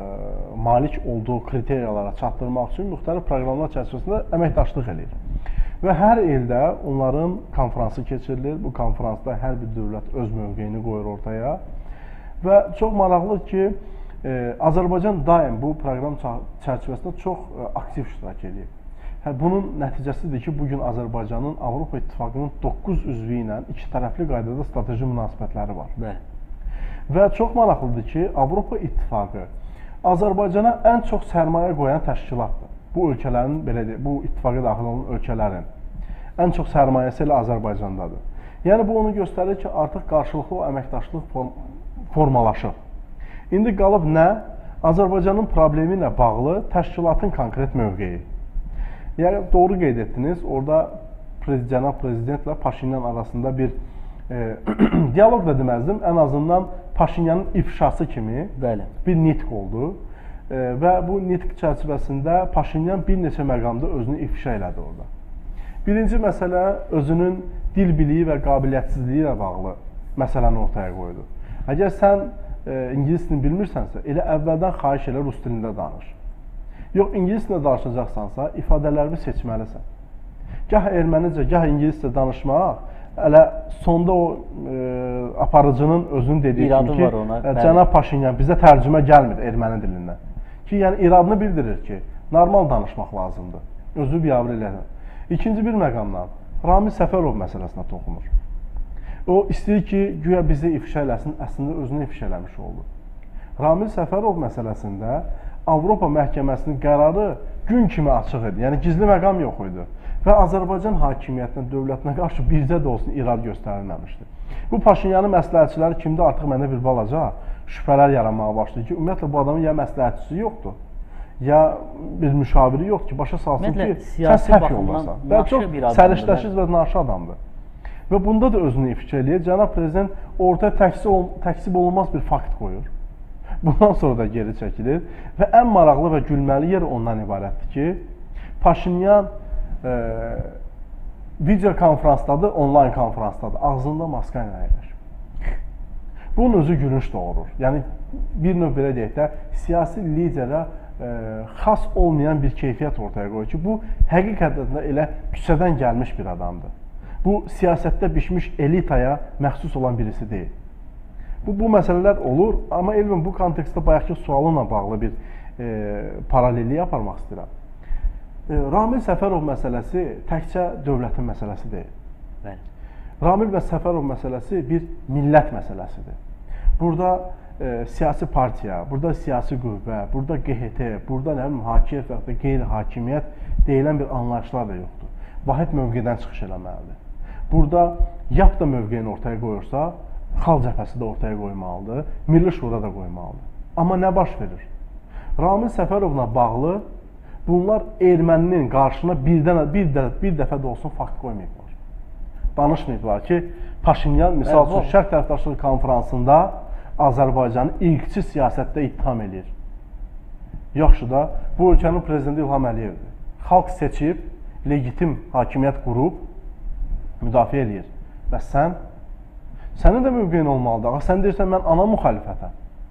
malik olduğu kriteriyalara çatdırmaq üçün müxtəlif proqramlar çərçivəsində əməkdaşlıq edir. Və hər ildə onların konfransı keçirilir. Bu konfransda hər bir dövlət öz mövqeyini qoyur ortaya. Və çox maraqlıdır ki, Azərbaycan daim bu proqram çərçivəsində çox aktiv iştirak edir. Bunun nəticəsidir ki, bugün Azərbaycanın Avropa İttifaqının 9 üzvü ilə iki tərəfli qaydada strateji münasibətləri var. Bəli. Və çox maraqlıdır ki, Avropa İttifaqı Azərbaycana ən çox sərmayə qoyan təşkilatdır. Bu ölkələrin, belə deyək, bu ittifaqa daxil olan ölkələrin ən çox sərmayəsi elə Azərbaycandadır. Yəni, bu onu göstərir ki, artıq qarşılıqlı əməkdaşlıq formalaşıb. İndi qalıb nə? Azərbaycanın problemi ilə bağlı təşkilatın konkret mövqeyi. Yəni, doğru qeyd etdiniz, orada cənab prezidentlə Paşinyan arasında bir diyaloq da deməzdim, ən azından Paşinyanın ifşası kimi bir nitq oldu və bu nitq çərçivəsində Paşinyan bir neçə məqamda özünü ifşa elədi orada. Birinci məsələ özünün dil biliyi və qabiliyyətsizliyi ilə bağlı məsələni ortaya qoydu. Əgər sən ingilis dilini bilmirsənsə, elə əvvəldən xahiş elə rus dilində danış. Yox, ingilis dilində danışacaqsansa, ifadələrimi seçməlisən. Gah ermənicə, gah ingiliscə danışmaq, hələ sonda o aparıcının özünün dediyi kimi ki, cənab Paşinyan bizə tərcümə gəlmir erməni dilindən. Ki, yəni iradını bildirir ki, normal danışmaq lazımdır. Özü biabır elədir. İkinci bir məqamdan, Ramil Səfərov məsələsinə toxunur. O istəyir ki, güya bizi ifşa eləsin, əslində özünü ifşa eləmiş oldu. Ramil Səfərov məsələsində Avropa məhkəməsinin qərarı gün kimi açıq idi. Yəni, gizli məqam yox idi. Və Azərbaycan hakimiyyətinə, dövlətinə qarşı bircə də olsun irad göstərilməmişdir. Bu Paşinyanın məsləhətçiləri kimdə artıq məndə bir balaca şübhələr yaranmağa başlayır ki, ümumiyyətlə bu adamın ya məsləhətçisi yoxdur, ya bir müşaviri yoxdur ki, başa salsın ki, sən səhv yoldasan. Və çox səriştəsiz və naşı adamdır. Və bunda da özünü ifşa eləyir. Cənab Prezident ortaya təksib olunmaz bir fakt qoyur. Bundan sonra da geri çəkilir. Və ən maraqlı və gülməli yer ondan ibarətdir ki, Paşinyan video konferansdadır, onlayn konferansdadır. Ağzında maska ilə əyləşir. Bunun özü gülünç doğurur. Yəni, bir növ belə deyək də, siyasi liderə xas olmayan bir keyfiyyət ortaya qoyur ki, bu həqiqətən də elə küçədən gəlmiş bir adamdır. Bu, siyasətdə bişmiş elitaya məxsus olan birisi deyil. Bu məsələlər olur, amma Elvin bu kontekstdə bayaqki sualınla bağlı bir paralelliyi aparmaq istəyirəm. Ramil Səfərov məsələsi təkcə dövlətin məsələsi deyil. Ramil və Səfərov məsələsi bir millət məsələsidir. Burada siyasi partiya, burada siyasi qüvvə, burada QHT, burada hakimiyyət və ya qeyri-hakimiyyət deyilən bir anlayışlar da yoxdur. Vahid mövqedən çıxış eləməlidir. Burada YAP da mövqeyini ortaya qoyursa, Xalq Cəbhəsi də ortaya qoymalıdır, Milli Şura da qoymalıdır. Amma nə baş verir? Ramil Səfərovla bağlı bunlar erməninin qarşına bir dəfə də olsun fakt qoymayıblar. Danışmayıblar ki, Paşinyan, misal üçün, Şərq tərəfdaşlığı konferansında Azərbaycanı ilqçi siyasətdə ittiham edir. Yaxşı da, bu ölkənin prezidenti İlham Əliyevdir. Xalq seçib, legitim hakimiyyət qurub, müdafiə edir. Və sənin də mövqeyin olmalıdır. Sən deyirsən, mən ana müxalifətəm.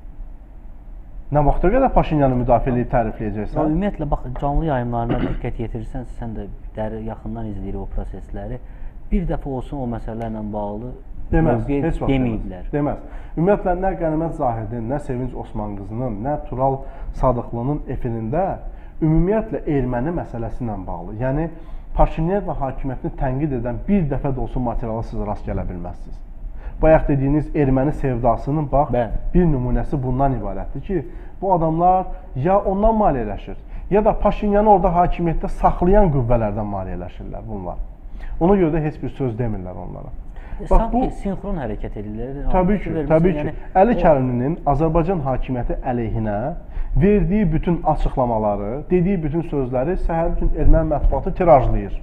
Nə vaxta qədər Paşinyanı müdafiə edib tərifləyəcəksən? Ümumiyyətlə, bax, canlı yayımlarına diqqət yetirirsən, sən də yaxından izləyir o prosesləri. Bir dəfə olsun o məsələlərlə bağlı mövqe deməyiblər. Deməz. Ümumiyyətlə, nə Qənimət Zahidin, nə Sevinç Osman qızının, nə Tural Sadıqlının efirində ümumiyyətlə erməni məsələsi ilə bağlı, yəni Paşinyan və hakimiyyətini tənqid edən bir dəfə də olsun materiala siz rast gələ bilməzsiniz. Bayaq dediyiniz erməni sevdasının bax, bir nümunəsi bundan ibarətdir ki, bu adamlar ya ondan maliyyələşir, ya da Paşinyanı orada hakimiyyətdə saxlayan qüvvələrdən maliyyələşirlər bunlar. Ona görə də heç bir söz demirlər onlara. Sanki sinxron hərəkət edirlər. Təbii ki. Əli Kərimlinin Azərbaycan hakimiyyəti əleyhinə verdiyi bütün açıqlamaları, dediyi bütün sözləri səhər gün erməni mətbuatı tirajlayır.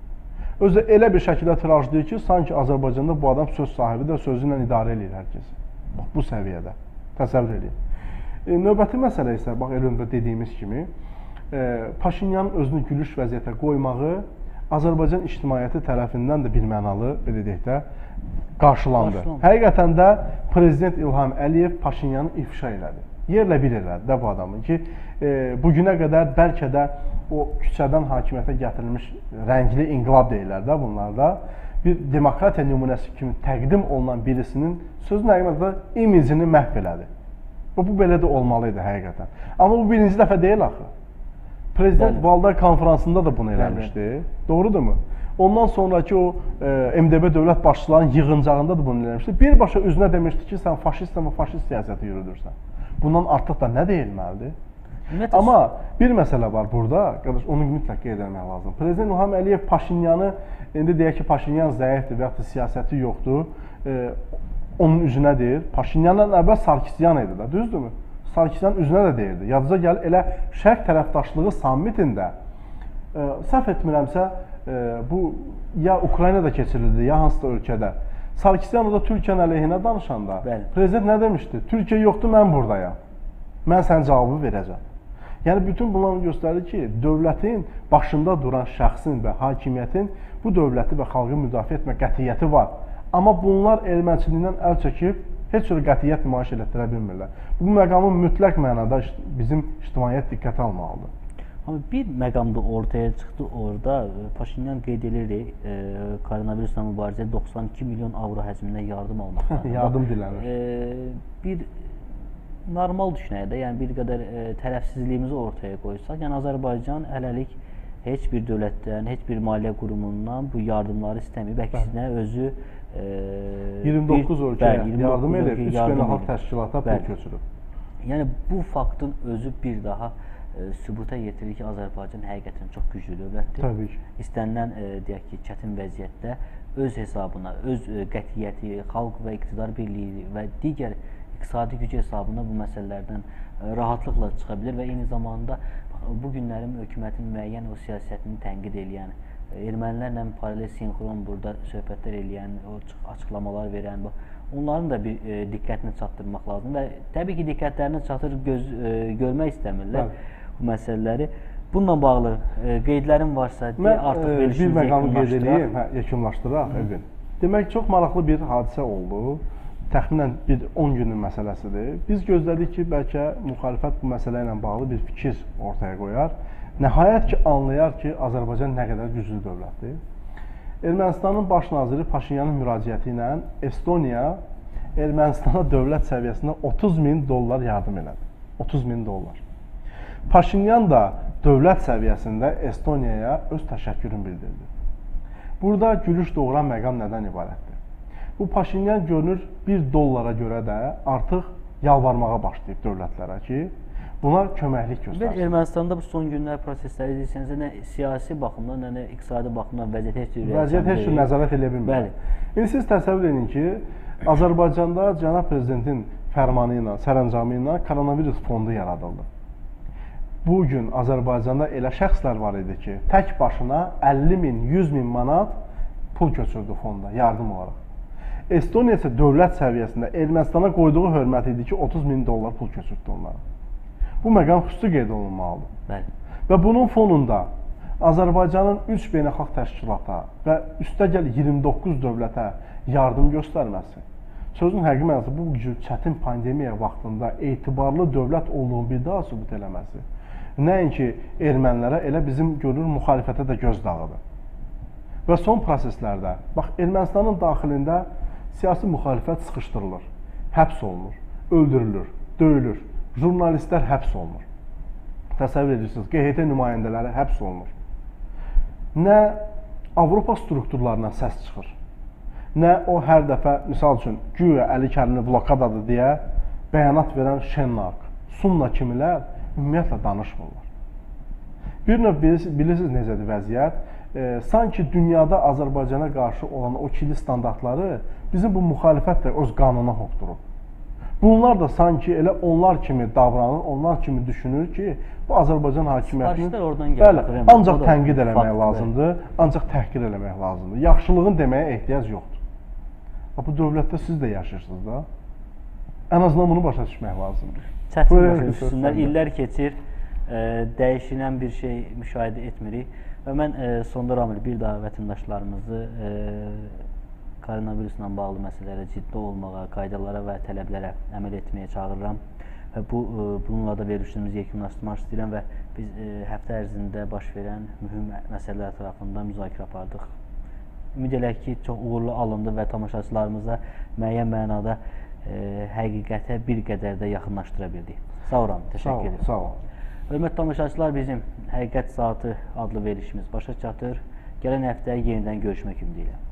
Özü elə bir şəkildə tirajlayır ki, sanki Azərbaycanda bu adam söz sahibidir, sözü ilə idarə edir hər kəsi. Bax, bu səviyyədə. Təsəvvür edin. Növbəti məsələ isə, bax, elmdə dediyimiz kimi, Paşinyanın özünü gülüş vəziyyətə qoymağı Azərbaycan ictimaiyyəti tərəfindən də bir mənalı, belə deyək də, qarşılandı. Həqiqətən də Prezident İlham Əliyev Paşinyanı ifşa elədi. Yerlə bir elədi də bu adamın ki, bugünə qədər bəlkə də o küçədən hakimiyyətə gətirilmiş rəngli inqilab deyirlər də bunlarda, bir demokratiya nümunəsi kimi təqdim olunan birisinin sözün həqiqətən imicini məhv elədi. Bu belə də olmalı idi həqiqətən. Amma bu birinci dəfə deyil axı. Prezident Valdar konferansında da bunu eləmişdi. Doğrudurmu? Ondan sonraki o MDB dövlət başçılarının yığıncağında da bunu eləmişdi. Birbaşa üzünə demişdi ki, sən faşistsən və faşist siyasəti yürüdürsən. Bundan artıq da nə deyilməlidir? Amma bir məsələ var burada, qardaş, onu mütləq qeyd etmək lazım. Prezident İlham Əliyev Paşinyanı, indi deyək ki, Paşinyan zəifdir və yaxud da siyasəti yoxdur, onun üzünə deyir. Paşinyandan əvvəl Sarkisyan idi da, düzdürmü? Sarkisyan üzünə də deyirdi. Yadınıza gəlir, elə Şərq tərəfdaşlığı sammitində, səhv etmirəmsə, bu ya Ukraynada keçirildi, ya hansısa ölkədə. Sarkisyan o da Türkiyənin əleyhinə danışanda, prezident nə demişdi? Türkiyə yoxdur, mən buradayam. Mən sən cavabı verəcəm. Yəni, bütün bunları göstərir ki, dövlətin başında duran şəxsin və hakimiyyətin bu dövləti və xalqı müdafiə etmə qətiyyəti var. Amma bunlar erməniçiliyindən əl çəkib, heç cür qətiyyət nümayiş elətdirə bilmirlər. Bu məqamı mütləq mənada bizim ictimaiyyət diqqətə almalıdır. Amma bir məqamda ortaya çıxdı orada. Paşinyan qeyd edirdi, koronavirusla mübarizədə 92 milyon avro həcmində yardım almaqdan. Yardım dilənir. Bir normal düşünək də, yəni bir qədər tərəfsizliyimizi ortaya qoysaq, yəni Azərbaycan hələlik heç bir dövlətdən, heç bir maliyyə qurumundan bu yardımları istəməyib, əksinə özü 29 ölkəyə yardım edib, 3 beynəlxalq təşkilata pul köçürüb. Yəni bu faktın özü bir daha sübuta yetirir ki, Azərbaycan həqiqətən çox güclü dövlətdir. Təbii ki. İstənilən deyək ki, çətin vəziyyətdə öz hesabına, öz qətiyyəti, xalq və iqtidar birliyi və digər iqtisadi güc hesabına bu məsələlərdən rahatlıqla çıxa bilir və eyni zamanda bu günlərin hökumətin müəyyən o siyasətini tənqid edən, ermənilərlə paralel sinxron burada söhbətlər eləyən, o açıqlamalar verən, onların da bir diqqətini çatdırmaq lazım və təbii ki, diqqətlərini çatır, görmək istəmirlər bu məsələləri. Bununla bağlı qeydlərim varsa, artıq bir məqamı qeyd edeyim, yekunlaşdıraq. Demək, çox maraqlı bir hadisə oldu. Təxminən bir 10 günün məsələsidir. Biz gözlədik ki, bəlkə müxalifət bu məsələ ilə bağlı bir fikir ortaya qoyar. Nəhayət ki, anlayar ki, Azərbaycan nə qədər güclü dövlətdir. Ermənistanın baş naziri Paşinyanın müraciəti ilə Estoniya Ermənistana dövlət səviyyəsində $30.000 yardım elədi. $30.000. Paşinyan da dövlət səviyyəsində Estoniyaya öz təşəkkürünü bildirdi. Burada gülüş doğuran məqam nədən ibarətdir? Bu Paşinyan görünür $1 görə də artıq yalvarmağa başlayıb dövlətlərə ki, buna köməklik göstərsin. Ermənistanda bu son günlər prosesləri deyirsənizə, nə siyasi baxımdan, nə iqtisadi baxımdan vəziyyət heç cür nəzarət edə bilmir. İndi siz təsəvvür edin ki, Azərbaycanda cənab prezidentin fərmanı ilə, sərəncamı ilə koronavirus fondu yaradıldı. Bu gün Azərbaycanda elə şəxslər var idi ki, tək başına 50.000, 100.000 manat pul köçürdü fonda, yardım olaraq. Estoniya isə dövlət səviyyəsində Ermənistana qoyduğu hörmət idi ki, $30.000 pul köçürdü onlara. Bu məqam xüsusi qeyd olunmalıdır. Və bunun fonunda Azərbaycanın 3 beynəlxalq təşkilata və üstəgəl 29 dövlətə yardım göstərməsi, sözün həqiqi mənası bu çətin pandemiya vaxtında etibarlı dövlət olduğunu bir daha sübut eləməsi, nəinki ermənilərə, elə bizim görür müxalifətə də göz dağıdır. Və son proseslərdə, bax, Ermənistanın daxilində siyasi müxalifət sıxışdırılır, həbs olunur, öldürülür, döyülür, jurnalistlər həbs olunur. Təsəvvür edirsiniz, QHT nümayəndələri həbs olunur. Nə Avropa strukturlarına səs çıxır, nə o hər dəfə, misal üçün, güya Əli Kərimi blokadadır deyə bəyanat verən Şennak, Sunna kimilər ümumiyyətlə danışmırlar. Bir növ bilirsiniz necədir vəziyyət? Sanki dünyada Azərbaycana qarşı olan o kilit standartları bizim bu müxalifət də öz qanuna hopdurur. Bunlar da sanki elə onlar kimi davranır, onlar kimi düşünür ki, bu Azərbaycan hakimiyyətini ancaq tənqid eləmək lazımdır, ancaq təhqir eləmək lazımdır. Yaxşılığın deməyə ehtiyac yoxdur. Bu dövlətdə siz də yaşayırsınız da. Ən azından bunu başa düşmək lazımdır. Çətin başa düşsünlər, illər keçir, dəyişilən bir şey müşahidə etmirik. Və mən sonda Ramil bir daha vətəndaşlarımızı koronavirusla bağlı məsələlərə ciddi olmağa, qaydalara və tələblərə əməl etməyə çağırıram. Və bununla da verilişimizi yekunlaşdırmaq istəyirəm və biz həftə ərzində baş verən mühüm məsələlər tərəfindən müzakirə apardıq. Ümid edək ki, çox uğurlu alındı və tamaşaçılarımıza müəyyən mənada həqiqətə bir qədər də yaxınlaşdıra bildik. Sağ olun, təşəkkür edirəm. Sağ olun. Hörmətli tamaşaçılar, bizim Həqiqət Saatı adlı verilişimiz başa çatır. Gələn həftə yenidən görüşmək ümidi ilə.